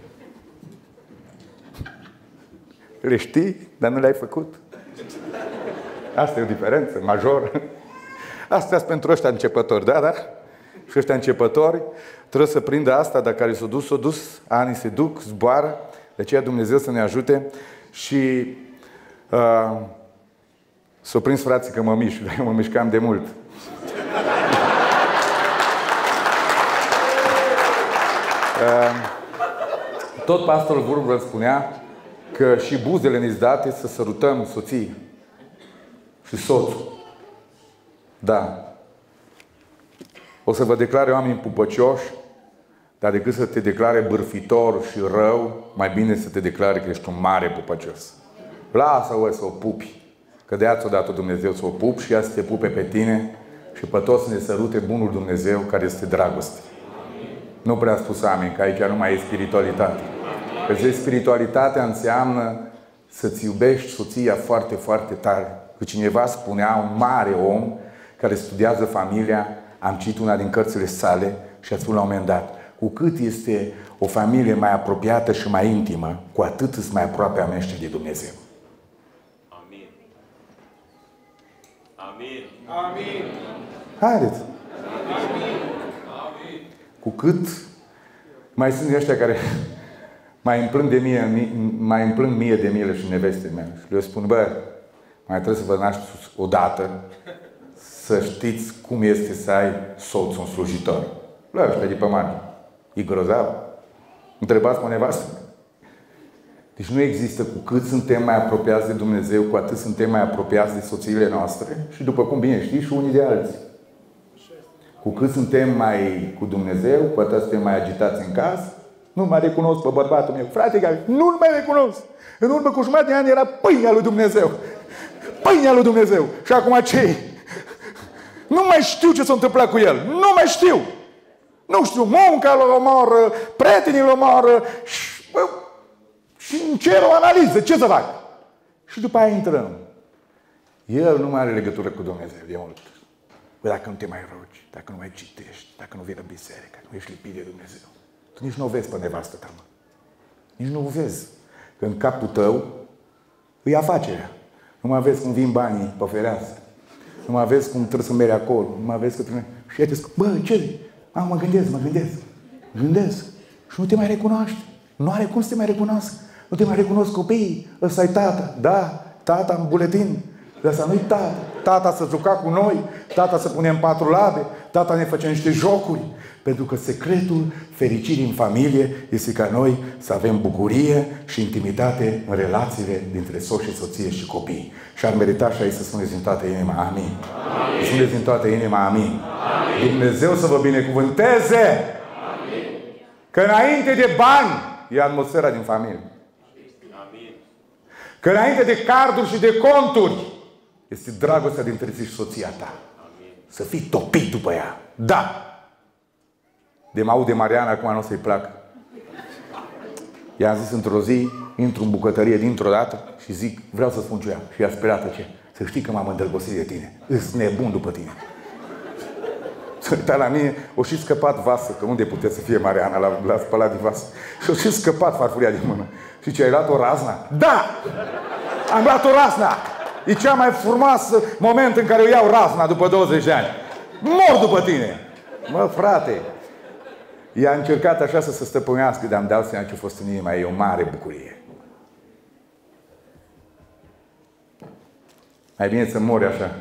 Le știi, dar nu le-ai făcut. Asta e o diferență majoră. Astea sunt pentru ăștia începători, da? Și ăștia începători trebuie să prindă asta, dacă care s-a dus, anii se duc, zboară. De aceea Dumnezeu să ne ajute și s-o prins frații că mă mișc, dar eu mă mișcam de mult. Tot pastorul Vârbră spunea că și buzele ne-s date să sărutăm soții și soțul. Da. O să vă declare oameni pupăcioși, dar decât să te declare bârfitor și rău, mai bine să te declare că ești un mare pupăcios. Lasă-o să o pupi, că de aia ți-o dat Dumnezeu să o pupi și ea să te pupe pe tine și pe toți să ne sărute bunul Dumnezeu care este dragoste. Nu prea spus amin, că aici nu mai e spiritualitate. Că zice, spiritualitatea înseamnă să-ți iubești soția foarte, foarte tare. Că cineva spunea, un mare om care studiază familia, am citit una din cărțile sale și a spus la un moment dat, cu cât este o familie mai apropiată și mai intimă, cu atât îți mai aproape a meșterii de Dumnezeu. Amin. Amin. Amin. Haideți. Amin. Cu cât mai sunt ăștia care mai îmi plâng mie de milă și neveste mele. Și le spun, bă, mai trebuie să vă nașteți odată să știți cum este să ai soț un slujitor. La ăștia de pe margine. E grozav. Întrebați-mă nevastă. Deci nu există cu cât suntem mai apropiați de Dumnezeu, cu atât suntem mai apropiați de soțiile noastre și după cum bine știi și unii de alții. Cu cât suntem mai cu Dumnezeu, cu atât suntem mai agitați în casă. Nu mai recunosc pe bărbatul meu. Frate, nu-l mai recunosc. În urmă cu jumătate de ani era pâinea lui Dumnezeu. Pâinea lui Dumnezeu. Și acum ce? Nu mai știu ce s-a întâmplat cu el. Nu mai știu. Nu știu, munca îl omoară, prietenii îl omoară și îmi cer o analiză. Ce să fac? Și după aia intrăm. El nu mai are legătură cu Dumnezeu de mult. Păi dacă nu te mai rogi, dacă nu mai citești, dacă nu vii la biserică, nu ești lipit de Dumnezeu, tu nici nu o vezi pe nevastă ta, mă. Nici nu o vezi. Că în capul tău îi afacerea. Nu mai vezi cum vin banii pe fereastră. Nu mai vezi cum trebuie să mergi acolo. Nu mai vezi că trebuie... Și ea te zic, bă, ce? Mă gândesc. Și nu te mai recunoaște. Nu are cum să te mai recunoască. Nu te mai recunosc copiii. Ăsta e tata. Da, tata în buletin. Dar asta nu-i tata. Tata să juca cu noi. Tata să punem 4 labe. Tata ne face niște jocuri. Pentru că secretul fericirii în familie este ca noi să avem bucurie și intimitate în relațiile dintre soț și soție și copii. Și ar merita și aici să spuneți din toată inima amin. Amin. Spuneți din toată inima amin. Amin. Dumnezeu să vă binecuvânteze. Amin. Că înainte de bani e atmosfera din familie. Amin. Că înainte de carduri și de conturi este dragostea dintre ți și soția ta. Amin. Să fii topit după ea. Da. De mă aud de Mariana, acum nu o să-i placă. I-am zis într-o zi, intru în bucătărie dintr-o dată și zic, vreau să spun ceva. Și ea sperată ce? Să știi că m-am îndrăgostit de tine. Îs nebun după tine. S-a uitat la mine, o și scăpat vasă, că unde putea să fie Mariana la spălat de vasă. Și o și scăpat farfuria din mână. Și ce, ai luat o razna? Da! Am luat o razna! E cea mai frumoasă moment în care eu iau razna după 20 de ani. Mor după tine! Mă, frate! Ea a încercat așa să se stăpânească, dar îmi dau seama ce a fost în inima ei, o mare bucurie. Mai bine să mori așa.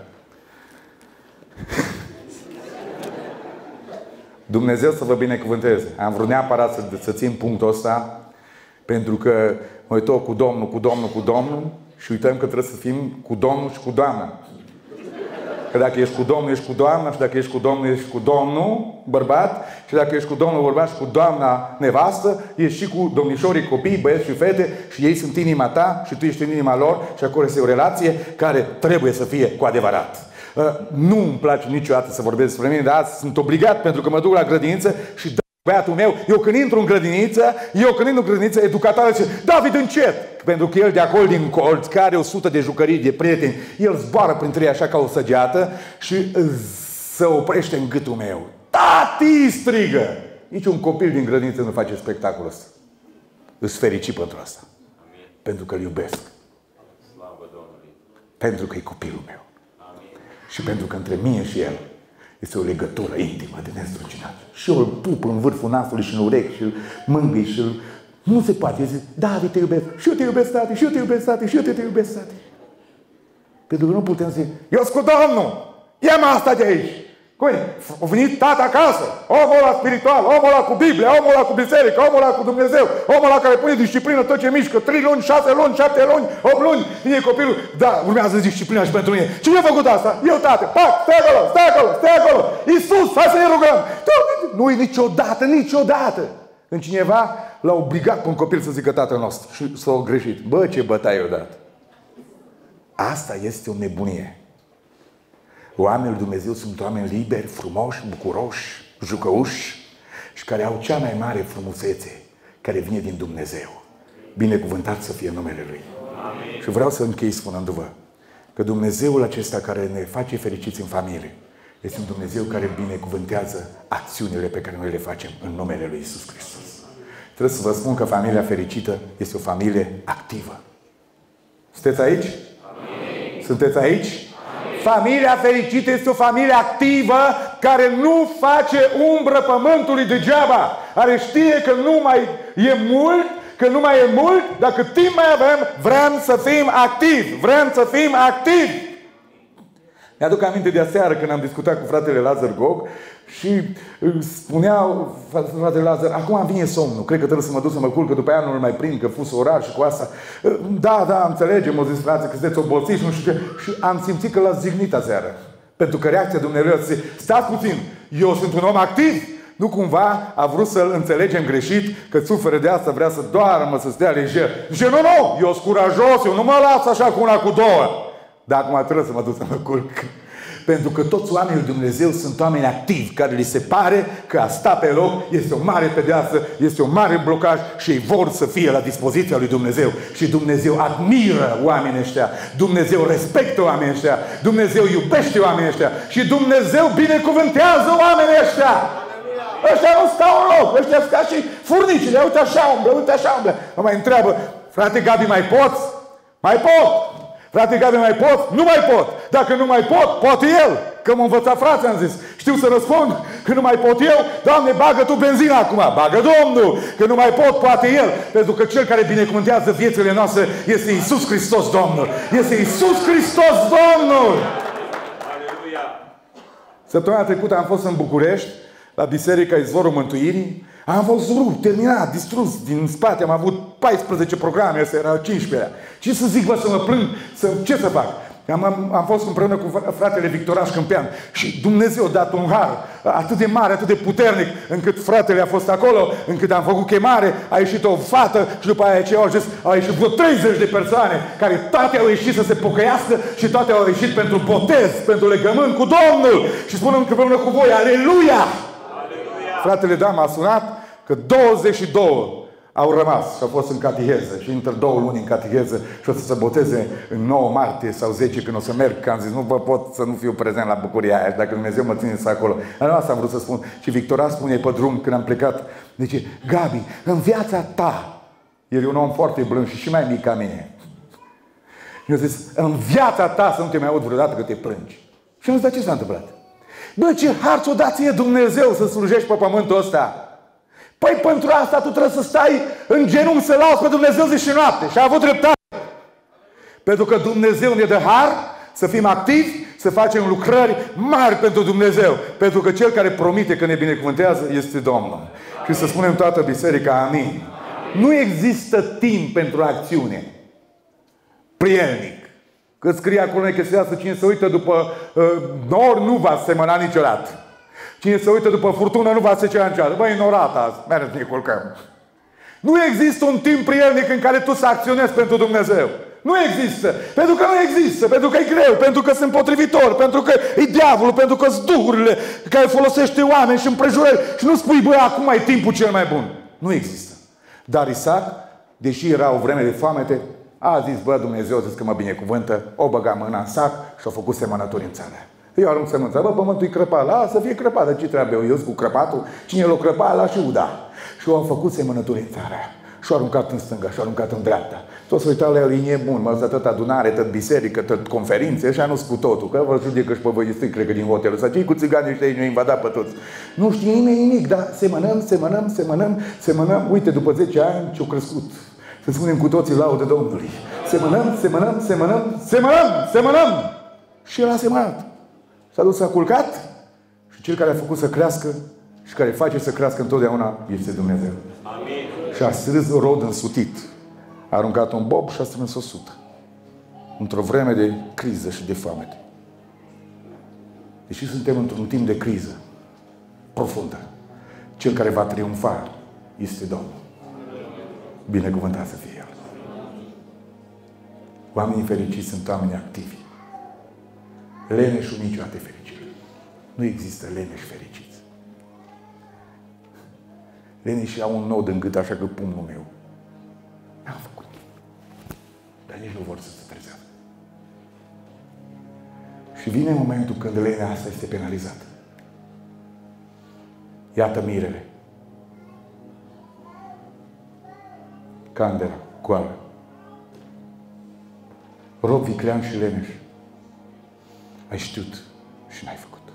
Dumnezeu să vă binecuvânteze. Am vrut neapărat să țin punctul ăsta, pentru că noi tot cu Domnul și uităm că trebuie să fim cu Domnul și cu Doamna. Că dacă ești cu Domnul, ești cu doamna, și dacă ești cu Domnul, ești cu Domnul, bărbat, și dacă ești cu Domnul, bărbat, și cu doamna, nevastă, ești și cu domnișorii, copii, băieți și fete, și ei sunt inima ta și tu ești în inima lor, și acolo este o relație care trebuie să fie cu adevărat. Nu îmi place niciodată să vorbesc despre mine, dar azi sunt obligat pentru că mă duc la grădiniță și băiatul meu, eu când intru în grădiniță, educatoarea zice, David, încet! Pentru că el de acolo din colț, care are 100 de jucării, de prieteni, el zboară printre ei așa ca o săgeată și se oprește în gâtul meu. Tati, strigă! Nici un copil din grădiniță nu face spectacolul ăsta. Îs fericit pentru asta. Amin. Pentru că îl iubesc. Slavă Domnului. Pentru că e copilul meu. Amin. Și pentru că între mine și el este o legătură intimă de nestrucinat. Și eu îl pup în vârful nasului și în urechi și îl mângâi și îl... Nu se poate. Eu zic, David, te iubesc. Și eu te iubesc, tati. Și eu te iubesc, tati. Și eu te iubesc, tati. Pentru că nu putem să zic, eu sunt cu Domnul. Ia-mă asta de aici. Cum e? A venit tata acasă. Omul ăla spiritual. Omul ăla cu Biblia. Omul ăla cu biserică. Omul ăla cu Dumnezeu. Omul ăla care pune disciplină tot ce mișcă. 3 luni, 6 luni, 7 luni, 8 luni. Vine copilul. Da, urmează disciplina și pentru mine. Cine a făcut asta? Eu, tată. Pac, stai acolo, stai acolo, stai acolo. Iisus, hai să ne rugăm. Nu-i niciodată. Când cineva l-a obligat pe un copil să zică tatăl nostru și s-a greșit. Bă, ce bătaie i-a dat. Asta este o nebunie. Oamenii lui Dumnezeu sunt oameni liberi, frumoși, bucuroși, jucăuși și care au cea mai mare frumusețe care vine din Dumnezeu. Binecuvântat să fie numele Lui. Amin. Și vreau să închei spunându-vă că Dumnezeul acesta care ne face fericiți în familie este un Dumnezeu care binecuvântează acțiunile pe care noi le facem în numele Lui Iisus Hristos. Trebuie să vă spun că familia fericită este o familie activă. Sunteți aici? Amin. Sunteți aici? Familia fericită este o familie activă care nu face umbră pământului degeaba. Care știe că nu mai e mult, dar cât timp mai avem, vrem să fim activi. Mi-aduc aminte de aseară când am discutat cu fratele Lazar Gog și spunea fratele Lazar, acum vine somnul, cred că trebuie să mă duc să mă culc, că după aia nu-l mai prind, că fus orar și cu asta. Da, înțelegem, o zis frate, că sunteți obosiți și nu știu ce. Și am simțit că l-ați jignit aseară. Pentru că reacția Dumnezeu zice, stați puțin, eu sunt un om activ. Nu cumva a vrut să-l înțelegem greșit, că suferă de asta, vrea să doarmă, să stea lejer. Zice, nu, eu sunt curajos, eu nu mă las așa cu una cu două. Dar acum trebuie să mă duc să mă culc. Pentru că toți oamenii lui Dumnezeu sunt oameni activi, care li se pare că a sta pe loc este o mare pedeapsă, este un mare blocaj și ei vor să fie la dispoziția lui Dumnezeu. Și Dumnezeu admiră oamenii ăștia, Dumnezeu respectă oamenii ăștia, Dumnezeu iubește oamenii ăștia și Dumnezeu binecuvântează oamenii ăștia. Ăștia nu stau în loc, ăștia sunt ca și furnicile, uite așa umblă. Mă mai întreabă, frate Gabi, mai poți? Mai pot! Frate Gabi, mai pot? Nu mai pot! Dacă nu mai pot, poate el! Că m-a învățat frații, am zis. Știu să răspund că nu mai pot eu. Doamne, bagă tu benzina acum! Bagă Domnul! Că nu mai pot, poate el! Pentru că cel care binecuvântează viețile noastre este Iisus Hristos, Domnul! Este Iisus Hristos, Domnul! Aleluia! Săptămâna trecută am fost în București, la Biserica Izvorul Mântuirii. Am fost rupt, terminat, distrus. Din spate am avut 14 programe, ăsta era 15-lea. Ce să zic, să mă plâng? Ce să fac? Am fost împreună cu fratele Victoraș Câmpean și Dumnezeu a dat un har atât de mare, atât de puternic, încât fratele a fost acolo, încât am făcut chemare, a ieșit o fată și după aia ce au ieșit vreo 30 de persoane care toate au ieșit să se pocăiască și toate au ieșit pentru botez, pentru legământ cu Domnul. Și spunem că împreună cu voi, aleluia! Fratele Dan m-a sunat că 22 au rămas și au fost în cateheză și intră 2 luni în cateheză și o să se boteze în 9 martie sau 10 când o să merg, că am zis nu vă pot să nu fiu prezent la bucuria aia, dacă Dumnezeu mă ține să acolo. Dar asta am vrut să spun. Și Victoria spune pe drum când am plecat, zice, Gabi, în viața ta, el e un om foarte blând și mai mic ca mine. Și eu zis, în viața ta să nu te mai aud vreodată că te plângi. Și am zis, dar ce s-a întâmplat? Bă, ce har ți-o dat ție Dumnezeu să slujești pe pământul ăsta? Păi pentru asta tu trebuie să stai în genunchi să lauzi pe Dumnezeu zi și noapte. Și a avut dreptate. Pentru că Dumnezeu ne dă har să fim activi, să facem lucrări mari pentru Dumnezeu. Pentru că Cel care promite că ne binecuvântează este Domnul. Și să spunem toată biserica, amin. Nu există timp pentru acțiune. Prielnic. Că scrie acolo în Eclesiastul, cine se uită după nor nu va semăna niciodată. Cine se uită după furtună nu va secea niciodată. Băi, norat azi, mergi să ne culcăm. Nu există un timp prielnic în care tu să acționezi pentru Dumnezeu. Nu există. Pentru că nu există. Pentru că e greu. Pentru că sunt potrivitori. Pentru că e diavolul. Pentru că sunt duhurile care folosește oameni și împrejurări. Și nu spui, băi, acum e timpul cel mai bun. Nu există. Dar Isaac, deși era o vreme de foamete, a zis, bă, Dumnezeu, zis că mă binecuvântă, o băga mâna în sac și a făcut semănături în țară. Eu arunc sămânța, bă, pământul e crăpat, la să fie crăpat, dar ce trebuie eu cu crăpatul? Cine l-a crăpat, la și uda. Și au făcut semănături în țară. Și au aruncat în stânga, și au aruncat în dreapta. Toți se uitau la el, e bun, mă lăsa tot adunare, tot biserică, tot conferințe, așa nu cu totul, că vă judecă și pe văiestui, cred că din hotelul ăsta, cei cu țiganii ăștia ne-au invadat pe toți. Nu știe nimeni nimic, dar semănăm, uite, după 10 ani ce-au crescut. Să spunem cu toții laudă Domnului. Semănăm! Și el a semănat. S-a dus, s-a culcat și cel care a făcut să crească și care face să crească întotdeauna este Dumnezeu. Amin. Și a strâns rod însutit. A aruncat un bob și a strâns 100. Într-o vreme de criză și de foamete. Deși suntem într-un timp de criză profundă, cel care va triumfa este Domnul. Binecuvântat să fie El. Oamenii fericiți sunt oameni activi. Leneșul niciodată fericit. Nu există leneși fericiți. Leneșii au un nod în gât, așa că pumnul meu. N-am făcut. Dar nici nu vor să se trezească. Și vine momentul când lenea asta este penalizată. Iată mirele. Candela, goală. Rob viclean și leneș. Ai știut și n-ai făcut.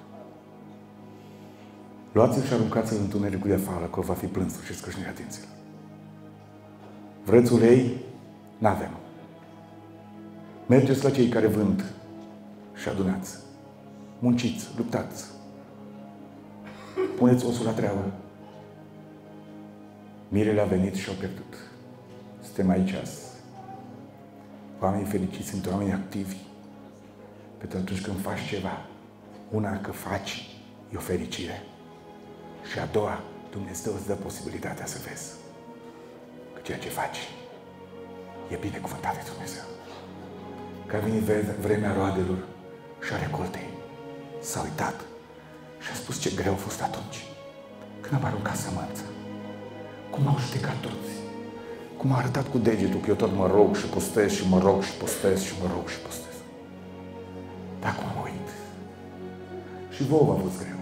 Luați-l și aruncați-l în întunericul de afară, că va fi plânsul și scrâșnirea dinților. Vreți ulei? N-avem. Mergeți la cei care vând și adunați. Munciți, luptați. Puneți osul la treabă. Mirele a venit și au pierdut. Suntem aici azi. Oamenii fericiți sunt oameni activi. Pentru atunci când faci ceva, una că faci, e o fericire. Și a doua, Dumnezeu îți dă posibilitatea să vezi că ceea ce faci e binecuvântat de Dumnezeu. Că a venit vremea roadelor și a recoltei. S-a uitat și a spus ce greu a fost atunci. Când am aruncat sămânță. Cum au judecat toți. Cum a arătat cu degetul că eu tot mă rog și postez și mă rog și postez și mă rog și postez. Dar acum mă uit. Și vouă v-a fost greu.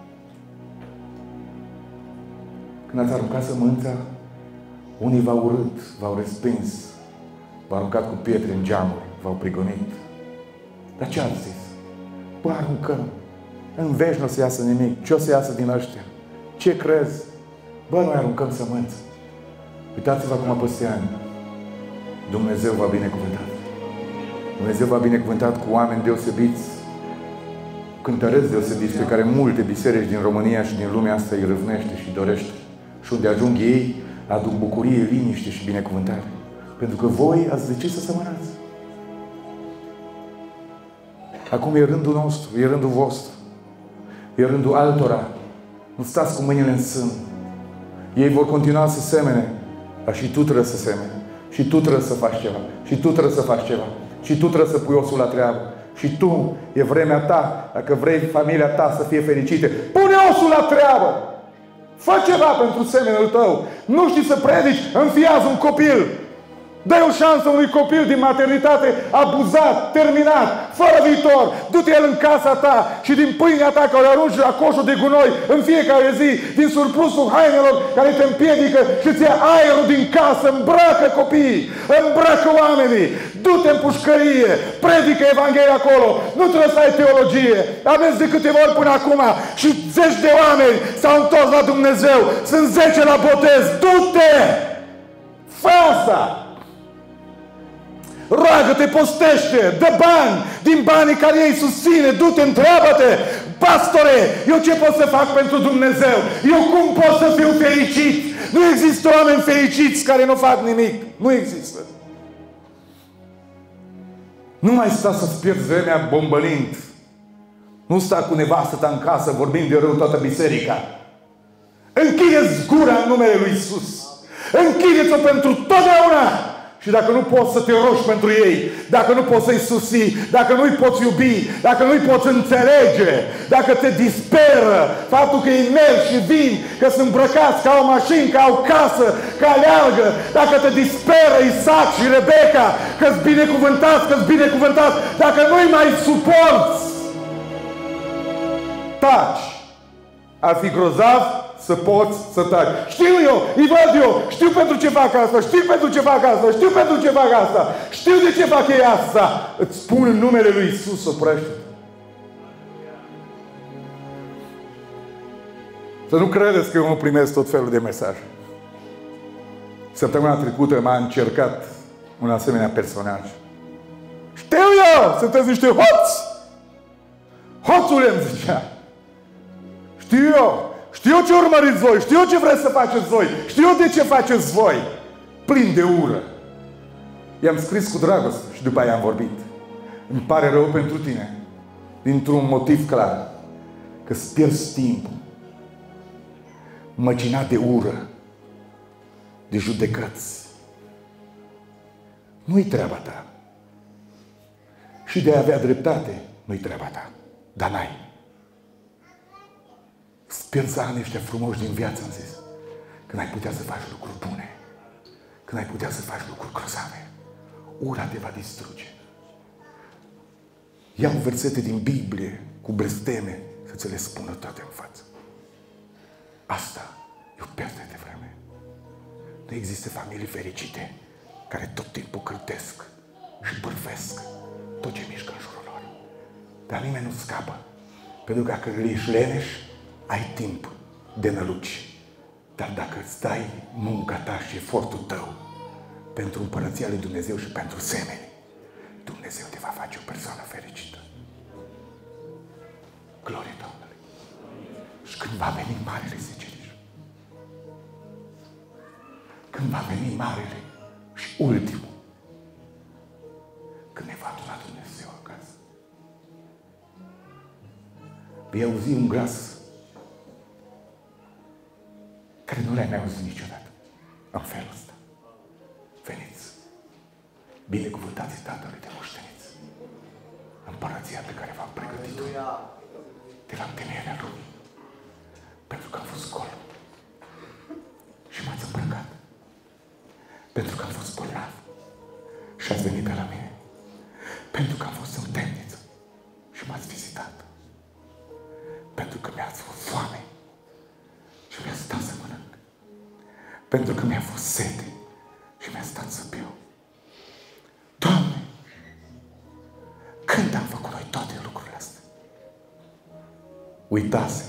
Când ați aruncat sămânța, unii v-au urât, v-au respins, v-au aruncat cu pietre în geamuri, v-au prigonit. Dar ce ați zis? Bă, aruncăm. În veci nu o să iasă nimic. Ce o să iasă din ăștia? Ce crezi? Bă, noi aruncăm sămânță. Uitați-vă acum peste ani. Dumnezeu v-a binecuvântat. Dumnezeu v-a binecuvântat cu oameni deosebiți, cântăreți deosebiți, pe care multe biserici din România și din lumea asta îi râvnește și dorește. Și unde ajung ei, aduc bucurie, liniște și binecuvântare. Pentru că voi ați decis să sămănați. Acum e rândul nostru, e rândul vostru. E rândul altora. Nu stați cu mâinile în sân. Ei vor continua să semene, dar și tu trebuie să semeni. Și tu trebuie să faci ceva. Și tu trebuie să faci ceva. Și tu trebuie să pui osul la treabă. Și tu, e vremea ta, dacă vrei familia ta să fie fericită, pune osul la treabă! Fă ceva pentru semenul tău. Nu știi să predici, înfiază un copil. Dă o șansă unui copil din maternitate abuzat, terminat, fără viitor. Du-te el în casa ta și din pâinea ta care o arunci la coșul de gunoi în fiecare zi, din surplusul hainelor care te împiedică și îți ia aerul din casă, îmbracă copiii, îmbracă oamenii. Du-te în pușcărie, predică Evanghelia acolo. Nu trebuie să ai teologie. Aveți de câteva ori până acum și 10 de oameni s-au întors la Dumnezeu. Sunt 10 la botez. Du-te! Fă asta! Roagă-te, postește, dă bani din banii care ei susține, du-te, întreabă-te, pastore, eu ce pot să fac pentru Dumnezeu? Eu cum pot să fiu fericit? Nu există oameni fericiți care nu fac nimic. Nu există. Nu mai sta să-ți pierzi vremea bombănind. Nu sta cu nevastă ta în casă vorbind de rău toată biserica. Închide-ți gura în numele lui Iisus. Închide-ți-o pentru totdeauna. Și dacă nu poți să te rogi pentru ei, dacă nu poți să-i susții, dacă nu-i poți iubi, dacă nu-i poți înțelege, dacă te disperă faptul că ei merg și vin, că sunt îmbrăcați, că au mașini, că au casă, că aleargă, dacă te disperă Isaac și Rebecca, că-s binecuvântați, că-s binecuvântați, dacă nu-i mai suporți, taci. Ar fi grozav să poți să taci. Știu eu, îi văd eu, știu pentru ce fac asta, știu pentru ce fac asta, știu pentru ce fac asta, știu de ce fac ei asta. Îți spun în numele lui Iisus, oprește-te. Să nu credeți că eu nu primesc tot felul de mesaje. Săptămâna trecută m-a încercat un asemenea personaj. Știu eu, sunteți niște hoți! Hoțule, îmi zicea. Știu eu. Știu ce urmăriți voi, știu ce vreți să faceți voi, știu de ce faceți voi. Plin de ură. I-am scris cu dragoste și după aia am vorbit. Îmi pare rău pentru tine. Dintr-un motiv clar. Că îți pierzi timpul. Măcinat de ură. De judecăți. Nu-i treaba ta. Și de a avea dreptate, nu-i treaba ta. Dar n-ai. Îți pierzi anii ăștia frumoși din viață, am zis. Când ai putea să faci lucruri bune. Când ai putea să faci lucruri grozave. Ura te va distruge. Iau versete din Biblie cu blesteme să ți le spună toate în față. Asta e o pierdere de vreme. Nu există familii fericite care tot timpul cârtesc și bârfesc tot ce mișcă în jurul lor. Dar nimeni nu scapă. Pentru că dacă ești leneș, ai timp de năluci. Dar dacă îți dai munca ta și efortul tău pentru împărăția lui Dumnezeu și pentru semeni, Dumnezeu te va face o persoană fericită. Glorie Domnului! Și când va veni marele seceriș, când va veni marele și ultimul, când ne va aduna Dumnezeu acasă, vei auzi un glas care nu le-ai mai auzit niciodată. În felul ăsta. Veniți, binecuvântați Tatălui de moșteniți. Împărăția pe care v-am pregătit-o de la întemeierea lumii. Pentru că am fost gol. Și m-ați îmbrăcat. Pentru că am fost bolnav. Și ați venit pe la mine. Pentru că am fost în temniță. Și m-ați vizitat. Pentru că mi-ați fost foame. Și mi-a stat să mănânc. Pentru că mi-a fost sete și mi-a stat să beau. Doamne, când am făcut noi toate lucrurile astea? Uitase.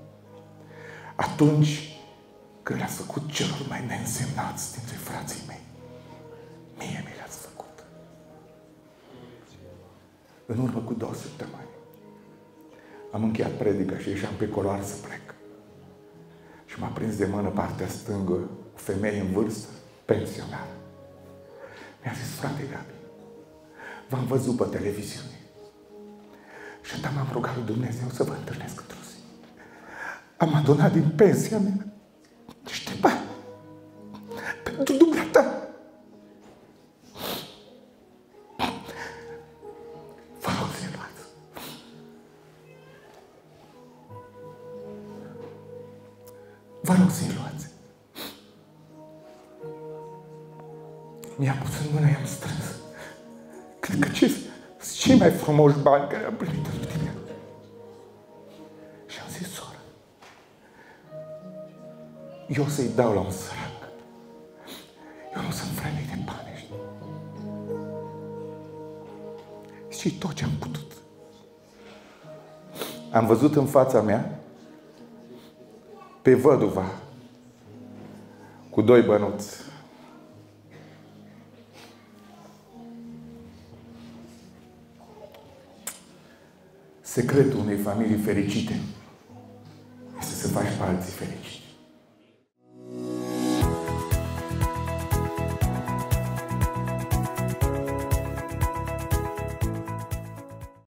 Atunci când le-ați făcut celor mai neînsemnați dintre frații mei, mie mi le-ați făcut. În urmă cu 2 săptămâni am încheiat predica și ieșeam pe coloar să plec. Și m-a prins de mână partea stângă o femeie în vârstă, pensionară. Mi-a zis, frate Gabi, v-am văzut pe televiziune. Și atunci m-am rugat lui Dumnezeu să vă întâlnesc într-o zi. Am adunat din pensia mea niște bani pentru dumneata. Vă rog să-i luați. Vă rog să-i luați. Mi-a pus în mână, i-am strâns. Cred că sunt cei mai frumoși bani care am primit în ultimii ani. Și am zis, soră, eu o să-i dau la un sărac. Eu nu sunt vrenic de bani, știi? Și tot ce am putut. Am văzut în fața mea pe văduva cu 2 bănuți. Secretul unei familii fericite este să faci pe alții fericiți.